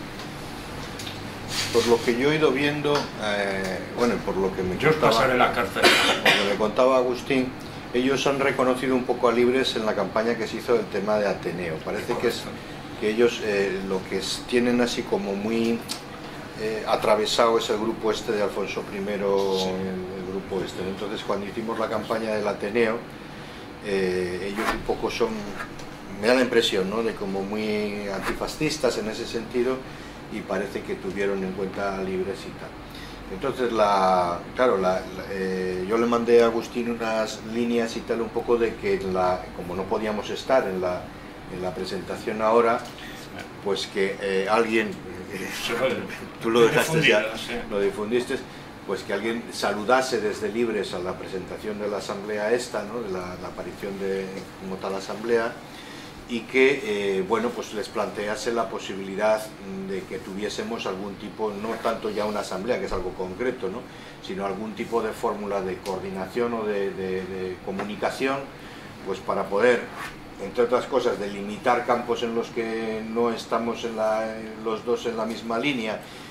Speaker 1: Por lo que yo he ido viendo, eh, bueno, por lo que me
Speaker 9: yo os
Speaker 1: contaba,
Speaker 9: pasaré la carta.
Speaker 1: Por lo que me contaba Agustín, ellos han reconocido un poco a Libres en la campaña que se hizo del tema de Ateneo. Parece que, es, que ellos eh, lo que es, tienen así como muy Eh, atravesado es el grupo este de Alfonso primero, sí. el, el grupo este. Entonces, cuando hicimos la campaña del Ateneo, eh, ellos un poco son, me da la impresión, ¿no?, de como muy antifascistas en ese sentido, y parece que tuvieron en cuenta Libres y tal. Entonces, la, claro, la, la, eh, yo le mandé a Agustín unas líneas y tal, un poco de que, la, como no podíamos estar en la, en la presentación ahora, pues que eh, alguien, eh, tú lo dejaste ya, lo difundiste, pues que alguien saludase desde Libres a la presentación de la asamblea esta, ¿no?, de la, la aparición de como tal asamblea, y que, eh, bueno, pues les plantease la posibilidad de que tuviésemos algún tipo, no tanto ya una asamblea, que es algo concreto, ¿no?, sino algún tipo de fórmula de coordinación o de, de, de comunicación, pues para poder, entre otras cosas, delimitar campos en los que no estamos en la, los dos en la misma línea,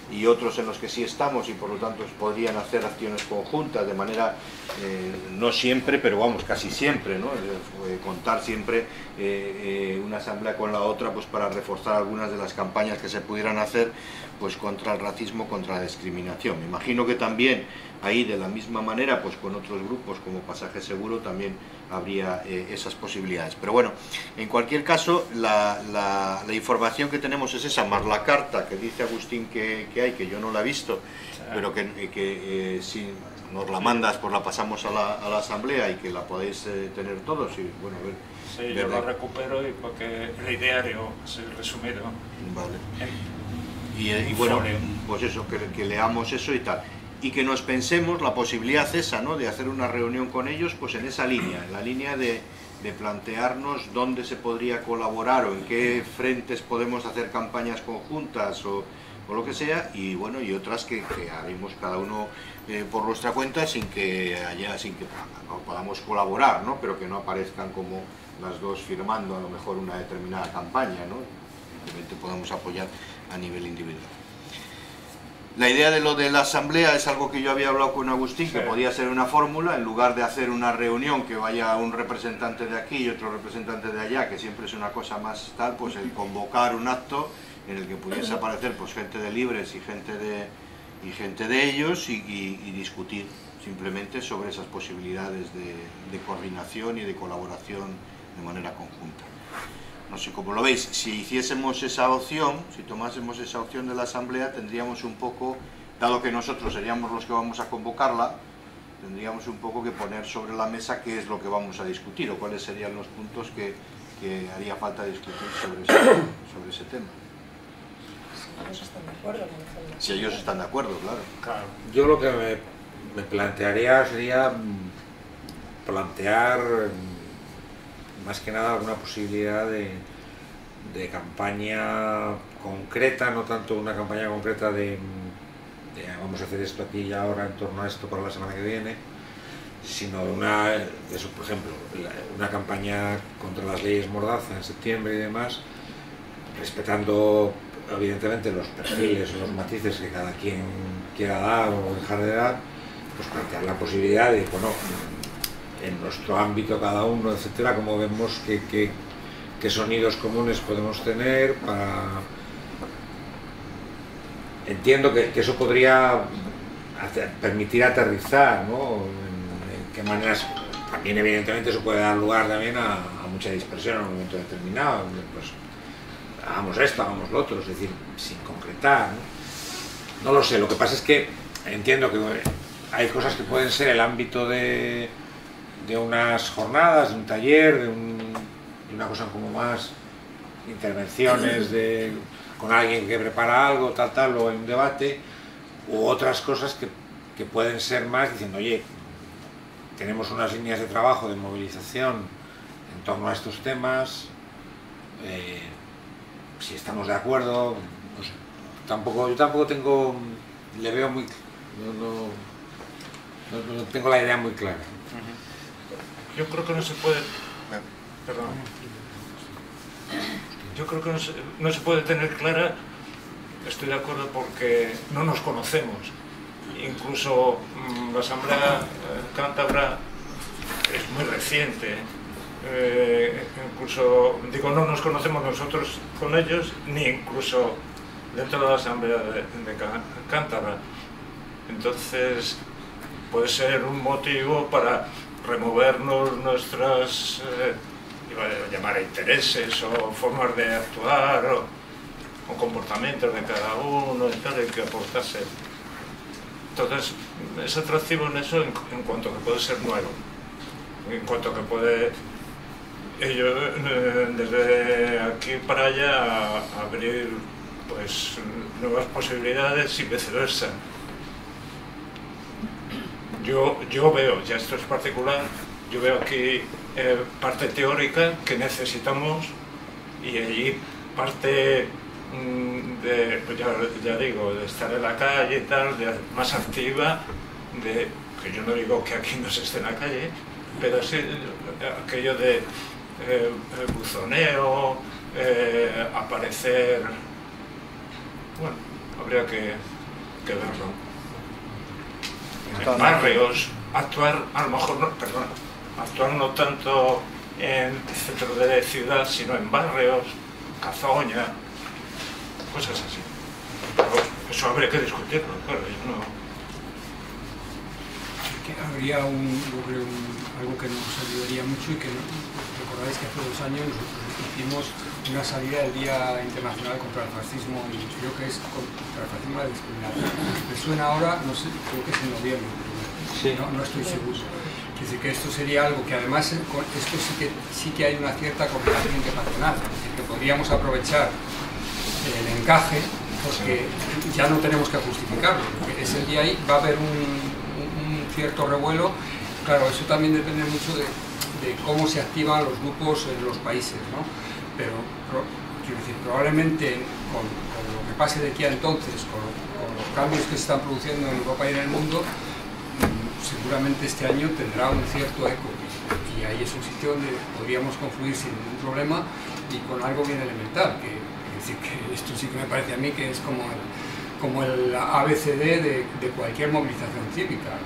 Speaker 1: y otros en los que sí estamos y por lo tanto podrían hacer acciones conjuntas de manera, eh, no siempre, pero vamos, casi siempre, ¿no? Eh, contar siempre eh, eh, una asamblea con la otra pues para reforzar algunas de las campañas que se pudieran hacer pues contra el racismo, contra la discriminación. Me imagino que también ahí de la misma manera pues con otros grupos como Pasaje Seguro también habría eh, esas posibilidades. Pero bueno, en cualquier caso la, la, la información que tenemos es esa, más la carta que dice Agustín que, que hay, que yo no la he visto, pero que, que eh, si nos la mandas pues la pasamos a la, a la asamblea y que la podéis eh, tener todos y bueno, a ver.
Speaker 9: Sí, yo lo recupero y porque el ideario es el resumido.
Speaker 1: Vale. Y, y bueno, pues eso, que, que leamos eso y tal. Y que nos pensemos la posibilidad esa, ¿no?, de hacer una reunión con ellos pues en esa línea, en la línea de, de plantearnos dónde se podría colaborar o en qué frentes podemos hacer campañas conjuntas o, o lo que sea, y bueno, y otras que, que haremos cada uno eh, por nuestra cuenta sin que haya, sin que no podamos colaborar, ¿no?, pero que no aparezcan como las dos firmando a lo mejor una determinada campaña, ¿no?, simplemente podamos apoyar a nivel individual. La idea de lo de la asamblea es algo que yo había hablado con Agustín, que podía ser una fórmula, en lugar de hacer una reunión que vaya un representante de aquí y otro representante de allá, que siempre es una cosa más tal, pues el convocar un acto en el que pudiese aparecer pues gente de Libres y gente de, y gente de ellos y, y, y discutir simplemente sobre esas posibilidades de, de coordinación y de colaboración de manera conjunta. No sé cómo lo veis, si hiciésemos esa opción, si tomásemos esa opción de la asamblea, tendríamos un poco, dado que nosotros seríamos los que vamos a convocarla, tendríamos un poco que poner sobre la mesa qué es lo que vamos a discutir o cuáles serían los puntos que, que haría falta discutir sobre ese, sobre ese tema.
Speaker 4: Si ellos están de acuerdo con hacerlo.
Speaker 1: Si ellos están de acuerdo, claro.
Speaker 2: Claro. Yo lo que me, me plantearía sería plantear más que nada alguna posibilidad de, de campaña concreta, no tanto una campaña concreta de, de vamos a hacer esto aquí y ahora en torno a esto para la semana que viene, sino una, eso, por ejemplo, una campaña contra las leyes Mordaza en septiembre y demás, respetando evidentemente los perfiles o los matices que cada quien quiera dar o dejar de dar, pues plantear la posibilidad de, bueno, en nuestro ámbito cada uno, etcétera, como vemos que, que, que sonidos comunes podemos tener para... Entiendo que, que eso podría hacer, permitir aterrizar, ¿no?, en, en qué maneras, también evidentemente eso puede dar lugar también a, a mucha dispersión en un momento determinado, pues hagamos esto, hagamos lo otro, es decir, sin concretar, ¿no? No lo sé, lo que pasa es que entiendo que hay cosas que pueden ser el ámbito de de unas jornadas, de un taller, de, un, de una cosa como más intervenciones de, con alguien que prepara algo, tal, tal, o en un debate, u otras cosas que, que pueden ser más diciendo, oye, tenemos unas líneas de trabajo de movilización en torno a estos temas, eh, si estamos de acuerdo, no sé, tampoco, yo tampoco tengo, le veo muy, no, no, no, no tengo la idea muy clara.
Speaker 9: Yo creo que no se puede... Perdón. Yo creo que no se, no se puede tener clara, estoy de acuerdo, porque no nos conocemos. Incluso mmm, la Asamblea eh, Cántabra es muy reciente. Eh, incluso, digo, no nos conocemos nosotros con ellos, ni incluso dentro de la Asamblea de, de Cántabra. Entonces, puede ser un motivo para removernos nuestras, eh, iba a llamar a intereses o formas de actuar o, o comportamientos de cada uno y tal, y que aportase. Entonces, es atractivo en eso en, en cuanto que puede ser nuevo, en cuanto que puede ello, eh, desde aquí para allá abrir pues nuevas posibilidades y viceversa. Yo, yo veo, ya esto es particular, yo veo aquí eh, parte teórica que necesitamos y allí parte mmm, de, pues ya, ya digo, de estar en la calle y tal, de, más activa, de, que yo no digo que aquí no se esté en la calle, pero sí aquello de eh, buzoneo, eh, aparecer, bueno, habría que que verlo. En barrios, actuar, a lo mejor, no, perdón, actuar no tanto en el centro de ciudad, sino en barrios, Cazoña, cosas así. Pero eso habría que discutirlo, claro, yo no...
Speaker 8: Que habría un, yo creo, un, algo que nos ayudaría mucho y que no, recordáis que hace dos años hicimos una salida del Día Internacional contra el Fascismo y creo que es contra el fascismo y la discriminación. Me suena ahora, no sé, creo que es en noviembre, sí. no, no estoy seguro. Es decir, que esto sería algo que además, esto sí que, sí que hay una cierta cooperación internacional, es decir, que podríamos aprovechar el encaje porque ya no tenemos que justificarlo, porque ese día ahí va a haber un cierto revuelo. Claro, eso también depende mucho de, de cómo se activan los grupos en los países, ¿no? Pero, pro, quiero decir, probablemente con, con lo que pase de aquí a entonces, con, con los cambios que se están produciendo en Europa y en el mundo, seguramente este año tendrá un cierto eco y ahí es un sitio donde podríamos confluir sin ningún problema y con algo bien elemental, que, que, decir, que esto sí que me parece a mí que es como el, como el A B C D de, de cualquier movilización cívica.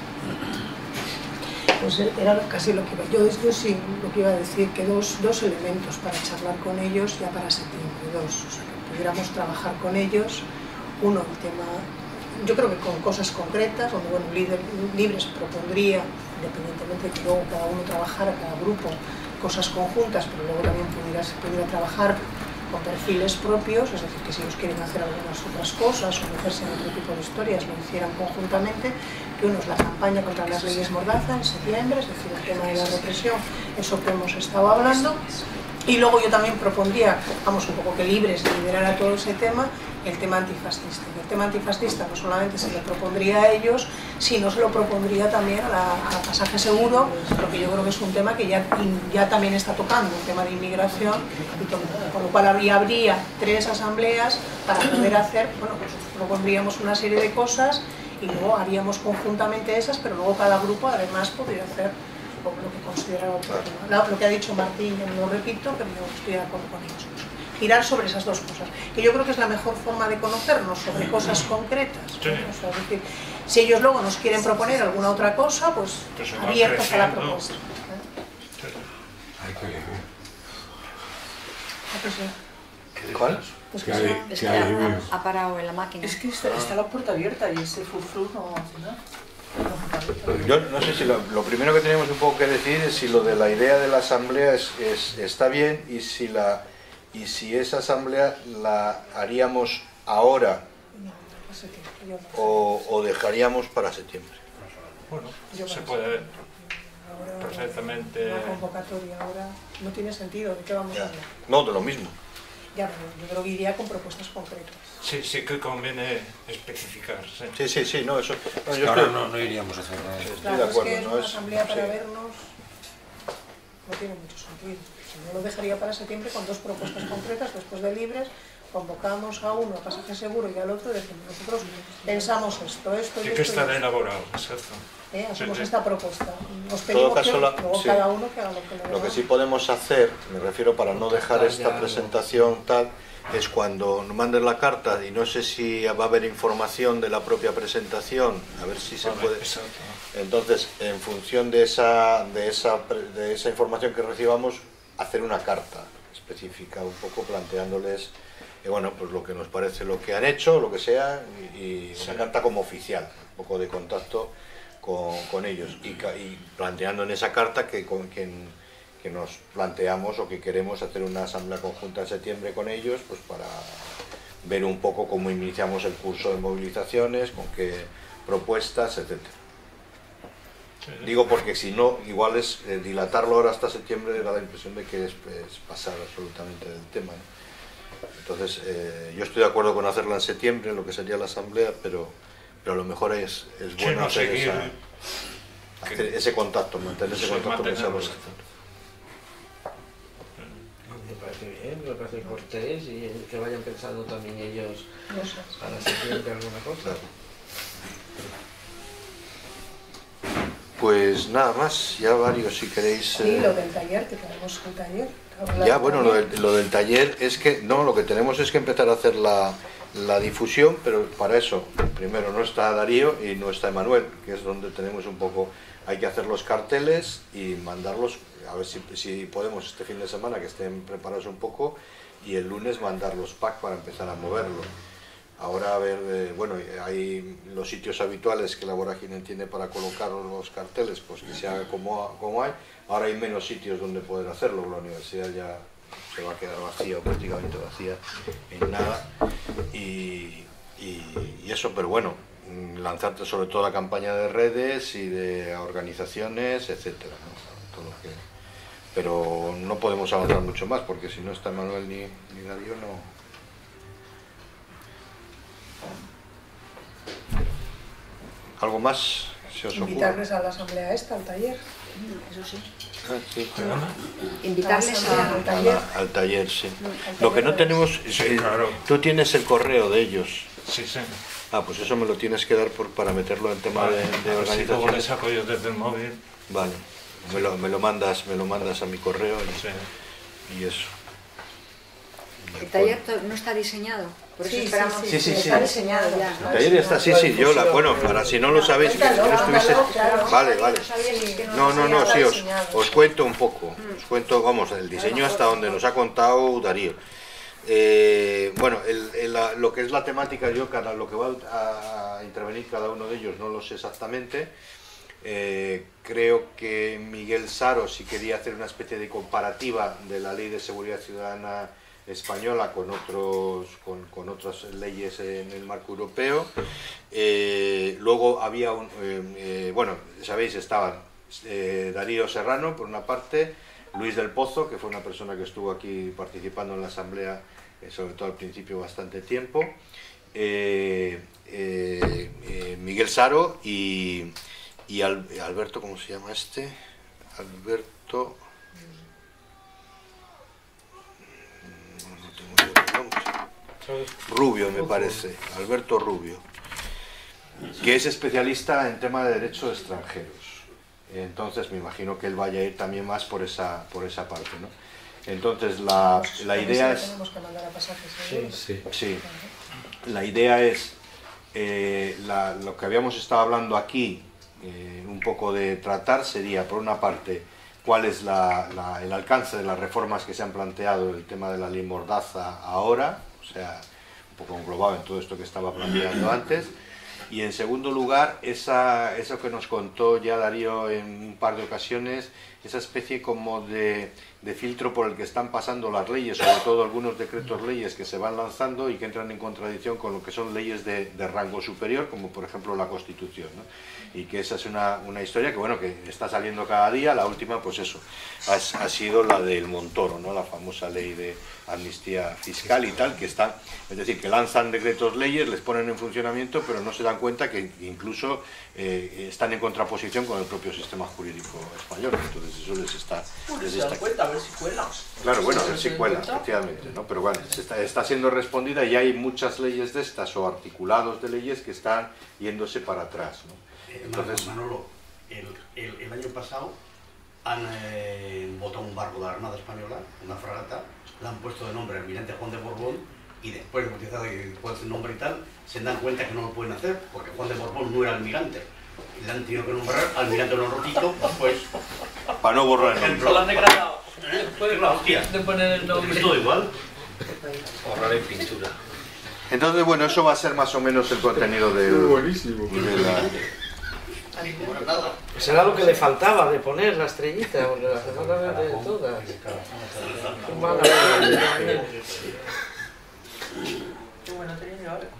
Speaker 4: Pues era casi lo que iba, yo, yo sí lo que iba a decir, que dos, dos elementos para charlar con ellos ya para septiembre, dos, o sea, que pudiéramos trabajar con ellos, uno, el tema, yo creo que con cosas concretas, donde bueno, líder, Libres propondría, independientemente de que luego cada uno trabajara, cada grupo, cosas conjuntas, pero luego también pudiera, se pudiera trabajar con perfiles propios, es decir, que si ellos quieren hacer algunas otras cosas o meterse en otro tipo de historias, lo hicieran conjuntamente, que uno es la campaña contra las leyes Mordaza en septiembre, es decir, el tema de la represión, eso que hemos estado hablando, y luego yo también propondría, vamos, un poco que Libres liderara todo ese tema, el tema antifascista. Y el tema antifascista no solamente se lo propondría a ellos, sino se lo propondría también a la, a Pasaje Seguro, porque yo creo que es un tema que ya, ya también está tocando, el tema de inmigración, y con, con lo cual habría, habría tres asambleas para poder hacer, bueno, pues propondríamos una serie de cosas y luego haríamos conjuntamente esas, pero luego cada grupo además podría hacer lo que considera oportuno. Lo que ha dicho Martín, yo no lo repito, pero yo estoy de acuerdo con ellos. Girar sobre esas dos cosas, que yo creo que es la mejor forma de conocernos sobre cosas concretas. Sí. ¿No? O sea, es decir, si ellos luego nos quieren proponer alguna otra cosa, pues abiertos a la propuesta.
Speaker 10: Hay que leer.
Speaker 1: ¿Cuál?
Speaker 6: Pues que que es que ha, ha, ha parado en la máquina.
Speaker 4: Es que está, está la puerta abierta y ese frufru no hace nada.
Speaker 1: Yo no sé si lo, lo primero que tenemos un poco que decir es si lo de la idea de la asamblea es, es, está bien y si la y si esa asamblea la haríamos ahora o, o dejaríamos para septiembre.
Speaker 9: Bueno, se puede perfectamente.
Speaker 4: Una convocatoria ahora no tiene sentido. ¿De qué vamos
Speaker 1: ya.
Speaker 4: a hablar?
Speaker 1: No, de lo mismo.
Speaker 4: Ya, pero yo creo que iría con propuestas concretas.
Speaker 9: Sí, sí que conviene especificar. Sí,
Speaker 1: sí, sí, sí no, eso. No, yo
Speaker 10: ahora
Speaker 1: estoy,
Speaker 10: no, no iríamos a hacer nada.
Speaker 1: Estoy
Speaker 4: claro,
Speaker 1: de acuerdo,
Speaker 4: es que
Speaker 1: ¿no?
Speaker 4: una
Speaker 1: Es,
Speaker 4: asamblea para
Speaker 1: sí.
Speaker 4: vernos no tiene mucho sentido. Yo lo dejaría para septiembre con dos propuestas concretas, después de Libres, convocamos a uno a Pasaje Seguro y al otro, y decimos, nosotros pensamos esto, esto y
Speaker 9: esto. Que
Speaker 4: esto,
Speaker 9: estará elaborado, exacto.
Speaker 4: ¿Eh? Hacemos
Speaker 9: sí, sí.
Speaker 4: esta propuesta. Nos pedimos
Speaker 1: caso,
Speaker 4: que
Speaker 1: la,
Speaker 4: luego
Speaker 1: sí.
Speaker 4: cada uno que haga lo que le
Speaker 1: Lo
Speaker 4: da.
Speaker 1: que sí podemos hacer, me refiero para no dejar esta presentación tal, es cuando nos manden la carta, y no sé si va a haber información de la propia presentación, a ver si se
Speaker 9: vale,
Speaker 1: puede.
Speaker 9: Exacto.
Speaker 1: Entonces, en función de esa, de esa, de esa información que recibamos, hacer una carta específica, un poco planteándoles, eh, bueno, pues lo que nos parece lo que han hecho, lo que sea, y, y sí. Una carta como oficial, un poco de contacto con, con ellos, y, y planteando en esa carta que con quien que nos planteamos o que queremos hacer una asamblea conjunta en septiembre con ellos, pues para ver un poco cómo iniciamos el curso de movilizaciones, con qué propuestas, etcétera. Sí. Digo porque si no, igual es eh, dilatarlo ahora hasta septiembre, da la impresión de que es, es pasar absolutamente del tema, ¿no? Entonces, eh, yo estoy de acuerdo con hacerla en septiembre, lo que sería la asamblea, pero, pero a lo mejor es, es bueno sí, no hacer, seguir, esa, hacer ese contacto, mantener ese sí, contacto que seamos.
Speaker 7: Me parece bien, me parece cortés y que vayan pensando también ellos para septiembre alguna cosa.
Speaker 1: Claro. Pues nada más, ya varios si queréis...
Speaker 4: Sí, eh... lo del taller, que tenemos el taller.
Speaker 1: Ya, bueno, lo del, lo del taller es que, no, lo que tenemos es que empezar a hacer la, la difusión, pero para eso primero no está Darío y no está Emanuel, que es donde tenemos un poco, hay que hacer los carteles y mandarlos, a ver si, si podemos este fin de semana que estén preparados un poco, y el lunes mandar los packs para empezar a moverlo. Ahora a ver, eh, bueno, hay los sitios habituales que la Vorágine tiene para colocar los carteles, pues que se haga como, como hay. Ahora hay menos sitios donde poder hacerlo, la universidad ya se va a quedar vacía o prácticamente vacía en nada, y, y, y eso, pero bueno, lanzarte sobre todo la campaña de redes y de organizaciones, etcétera, ¿no? Todo lo que... Pero no podemos avanzar mucho más, porque si no está Manuel ni, ni Darío, no... ¿Algo más se os ocurre?
Speaker 4: Invitarles a la asamblea esta, al taller.
Speaker 6: Eso sí.
Speaker 1: Ah, sí.
Speaker 6: Invitarles a-
Speaker 4: al taller.
Speaker 1: Al taller, sí.
Speaker 4: Al
Speaker 1: Lo que no
Speaker 4: taller.
Speaker 1: tenemos...
Speaker 9: Sí,
Speaker 1: eh,
Speaker 9: claro.
Speaker 1: Tú tienes el correo de ellos.
Speaker 9: Sí, sí.
Speaker 1: Ah, pues eso me lo tienes que dar por, para meterlo en tema
Speaker 9: Vale,
Speaker 1: de, de
Speaker 9: a ver si luego le
Speaker 1: organizaciones.
Speaker 9: saco yo desde el móvil.
Speaker 1: Vale. Me lo, me lo mandas, me lo mandas a mi correo y,
Speaker 9: Sí.
Speaker 1: y eso.
Speaker 6: El taller to- no está diseñado, por eso
Speaker 4: Sí, sí,
Speaker 6: esperamos.
Speaker 1: sí, sí, sí.
Speaker 6: Está diseñado ya,
Speaker 1: El
Speaker 6: ¿no?
Speaker 1: taller ya está, sí, sí, yo la, bueno, para si no lo sabéis, que
Speaker 4: Cuéntalo,
Speaker 1: no estuviese...
Speaker 4: cuéntalo, claro.
Speaker 1: Vale, vale.
Speaker 6: No sabíais, es que
Speaker 1: No, no,
Speaker 6: sabía
Speaker 1: no,
Speaker 6: nada.
Speaker 1: sí, os,
Speaker 4: diseñado.
Speaker 1: os cuento un poco, os cuento, vamos, el diseño hasta donde nos ha contado Darío. Eh, bueno, el, el- la- lo que es la temática, yo cada lo que va a, a intervenir cada uno de ellos no lo sé exactamente. Eh, creo que Miguel Saro sí quería hacer una especie de comparativa de la Ley de Seguridad Ciudadana española con otros con, con otras leyes en el marco europeo. Eh, luego había un eh, eh, bueno, sabéis, estaban eh, Darío Serrano por una parte, Luis del Pozo, que fue una persona que estuvo aquí participando en la asamblea, eh, sobre todo al principio, bastante tiempo, eh, eh, eh, Miguel Saro y, y Al- Alberto, ¿cómo se llama este? Alberto... no tengo idea del nombre. Rubio, me parece, Alberto Rubio, que es especialista en tema de derechos extranjeros. Entonces me imagino que él vaya a ir también más por esa, por esa parte, ¿no? Entonces la, la idea es...
Speaker 4: Tenemos que mandar a pasajes, ¿eh?
Speaker 2: Sí.
Speaker 1: Sí, la idea es eh, la- lo que habíamos estado hablando aquí, eh, un poco de tratar, sería por una parte cuál es la- la- el alcance de las reformas que se han planteado, el tema de la ley Mordaza ahora, o sea, un poco englobado en todo esto que estaba planteando antes. Y en segundo lugar, esa, eso que nos contó ya Darío en un par de ocasiones, esa especie como de, de filtro por el que están pasando las leyes, sobre todo algunos decretos leyes que se van lanzando y que entran en contradicción con lo que son leyes de, de rango superior, como por ejemplo la Constitución, ¿no? Y que esa es una, una historia que, bueno, que está saliendo cada día. La última, pues eso, ha, ha sido la del Montoro, ¿no? La famosa ley de amnistía fiscal y tal, que está, es decir, que lanzan decretos leyes, les ponen en funcionamiento, pero no se dan cuenta que incluso eh, están en contraposición con el propio sistema jurídico español. Entonces eso les está... Les está...
Speaker 11: cuenta, a ver si cuela.
Speaker 1: Claro, bueno, a ver si cuela, efectivamente, ¿no? Pero bueno, se está, está siendo respondida y hay muchas leyes de estas o articulados de leyes que están yéndose para atrás, ¿no?
Speaker 5: Eh,
Speaker 1: Entonces,
Speaker 5: Manolo, el, el, el año pasado han eh, votado un barco de la Armada Española, una fragata, le han puesto de nombre Almirante Juan de Borbón, y después de utilizar el nombre y tal, se dan cuenta que no lo pueden hacer, porque Juan de Borbón no era almirante. Y le han tenido que nombrar Almirante Don Rotito, pues...
Speaker 1: para no borrar el
Speaker 5: ejemplo,
Speaker 11: Lo han degradado.
Speaker 5: ¿Eh? La hostia.
Speaker 11: De poner el nombre.
Speaker 5: Es todo igual.
Speaker 2: Ahorrar en pintura.
Speaker 1: entonces, bueno, eso va a ser más o menos el contenido del...
Speaker 10: Buenísimo.
Speaker 1: de la-
Speaker 7: Será lo que le faltaba de poner la estrellita, porque la semana de todas. Qué mala idea.
Speaker 11: Qué bueno tenía yo ahora.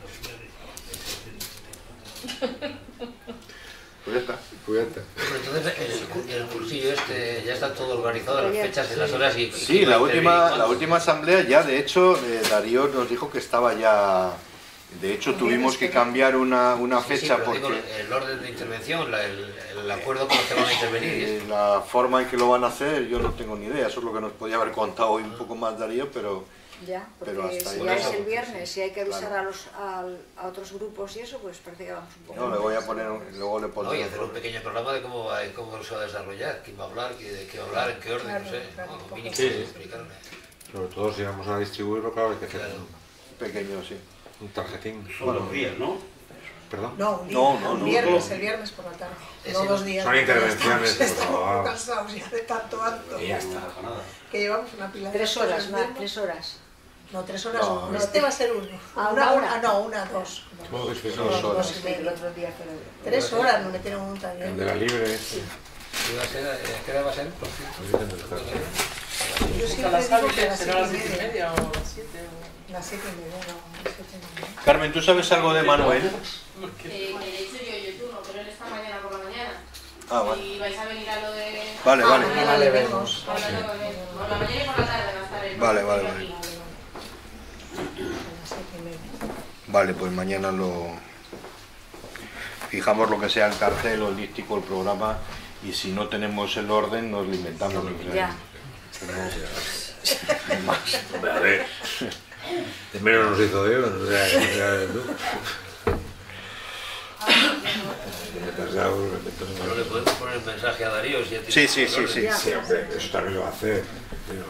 Speaker 1: Pues ya está.
Speaker 10: Pues ya está.
Speaker 12: Pero entonces el, el cursillo este ya está todo organizado, las fechas, las horas y...
Speaker 1: Sí, la última, la última asamblea ya, de hecho, eh, Darío nos dijo que estaba ya... De hecho, tuvimos que cambiar una, una
Speaker 12: Sí, sí,
Speaker 1: fecha
Speaker 12: pero digo,
Speaker 1: porque...
Speaker 12: el orden de intervención, la- el, el acuerdo con los que van a intervenir. y
Speaker 1: eh,
Speaker 12: esto.
Speaker 1: la forma en que lo van a hacer, yo no tengo ni idea. Eso es lo que nos podía haber contado hoy un poco más Darío, pero...
Speaker 6: Ya, porque
Speaker 1: Pero hasta
Speaker 6: si
Speaker 1: ahí
Speaker 6: ya
Speaker 1: no.
Speaker 6: es el viernes, si hay que avisar
Speaker 1: Claro.
Speaker 6: a, los, al- a otros grupos y eso, pues parece que vamos un poco...
Speaker 1: No, le voy a poner, un- luego le
Speaker 12: No, y
Speaker 1: pondré...
Speaker 12: hacer un pequeño programa de cómo, va- cómo se va a desarrollar, quién va a hablar, qué- de qué va a hablar, en qué orden,
Speaker 4: Claro,
Speaker 12: no sé.
Speaker 4: claro,
Speaker 12: No,
Speaker 4: poco.
Speaker 12: mínimo,
Speaker 2: Sí, sí.
Speaker 12: explicarle.
Speaker 2: Sobre todo si vamos a distribuirlo, claro, hay que hacer.
Speaker 12: Claro.
Speaker 1: Pequeño, sí.
Speaker 2: Un tarjetín.
Speaker 5: Son dos días, ¿no?
Speaker 2: ¿Perdón?
Speaker 4: No, un día,
Speaker 1: No, no,
Speaker 4: un
Speaker 1: no,
Speaker 4: viernes,
Speaker 1: no.
Speaker 4: el viernes por la tarde.
Speaker 12: Ese
Speaker 4: No
Speaker 12: no.
Speaker 4: dos días.
Speaker 2: Son
Speaker 4: porque
Speaker 2: intervenciones,
Speaker 4: Estamos,
Speaker 2: por
Speaker 4: estamos
Speaker 2: favor.
Speaker 4: cansados ya de tanto acto.
Speaker 2: Y ya está.
Speaker 4: Que llevamos una pila de
Speaker 6: Tres
Speaker 4: actos
Speaker 6: horas,
Speaker 4: al
Speaker 6: más,
Speaker 4: tiempo.
Speaker 6: tres horas.
Speaker 4: No, tres horas.
Speaker 1: No,
Speaker 4: No, este va a ser uno.
Speaker 6: Ah,
Speaker 4: una,
Speaker 6: una
Speaker 4: una,
Speaker 6: hora.
Speaker 4: ah, no, una, dos.
Speaker 2: ¿Cómo que es que son
Speaker 1: Dos
Speaker 2: dos
Speaker 1: horas.
Speaker 4: Dos y
Speaker 6: Sí, el
Speaker 4: media.
Speaker 6: otro día, pero...
Speaker 4: Tres horas nos metieron en un taller.
Speaker 2: El de la libre.
Speaker 4: Sí.
Speaker 10: ¿Qué va a ser? eh, ¿Qué hora va a ser? Por cierto.
Speaker 4: Yo
Speaker 11: ¿A
Speaker 4: siempre
Speaker 11: las
Speaker 4: digo que a
Speaker 11: sabias
Speaker 4: las
Speaker 11: será
Speaker 4: siete
Speaker 11: las
Speaker 4: y
Speaker 11: siete y
Speaker 4: media.
Speaker 11: media o las siete? O...
Speaker 4: Las siete y media, no, las siete y media.
Speaker 1: Carmen, ¿tú sabes algo de Manuel?
Speaker 13: Eh, que de hecho yo, yo turno, pero él está mañana por la mañana.
Speaker 1: Ah, vale.
Speaker 13: Y vais a venir a lo de...
Speaker 1: Vale,
Speaker 4: Ah,
Speaker 1: vale.
Speaker 4: mañana le vemos.
Speaker 13: Hablando con él. Por la mañana y por la tarde va a estar él.
Speaker 1: Vale, vale, vale.
Speaker 13: Aquí.
Speaker 4: A las siete y media.
Speaker 1: Vale, pues mañana lo fijamos lo que sea el cartel o el díptico, el programa, y si no tenemos el orden nos lo inventamos.
Speaker 6: Ya.
Speaker 1: No, más.
Speaker 2: Hombre, a ver. De menos nos hizo Dios, o sea, o sea, tú.
Speaker 12: No le podemos poner el mensaje a Darío si ya tiene
Speaker 1: Sí, sí, sí, sí.
Speaker 2: Sí, hombre, eso también lo va a hacer. Pero...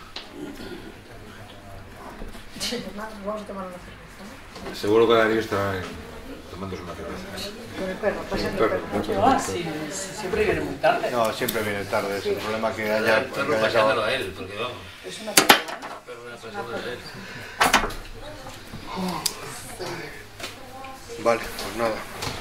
Speaker 4: Pues nada, vamos a tomar una cerveza, ¿no?
Speaker 2: Seguro que Darío está tomándose una cerveza.
Speaker 6: Con el perro, pasa el
Speaker 2: Perro,
Speaker 6: perro.
Speaker 11: ¿Qué va? Sí, sí, siempre viene muy tarde.
Speaker 1: No, siempre viene tarde, es el problema que haya...
Speaker 12: El perro
Speaker 1: que haya
Speaker 12: pasándolo
Speaker 1: acabado.
Speaker 12: a él, porque vamos.
Speaker 4: Es una pena, ¿eh?
Speaker 12: El perro era pasándolo a él.
Speaker 1: Vale, pues nada.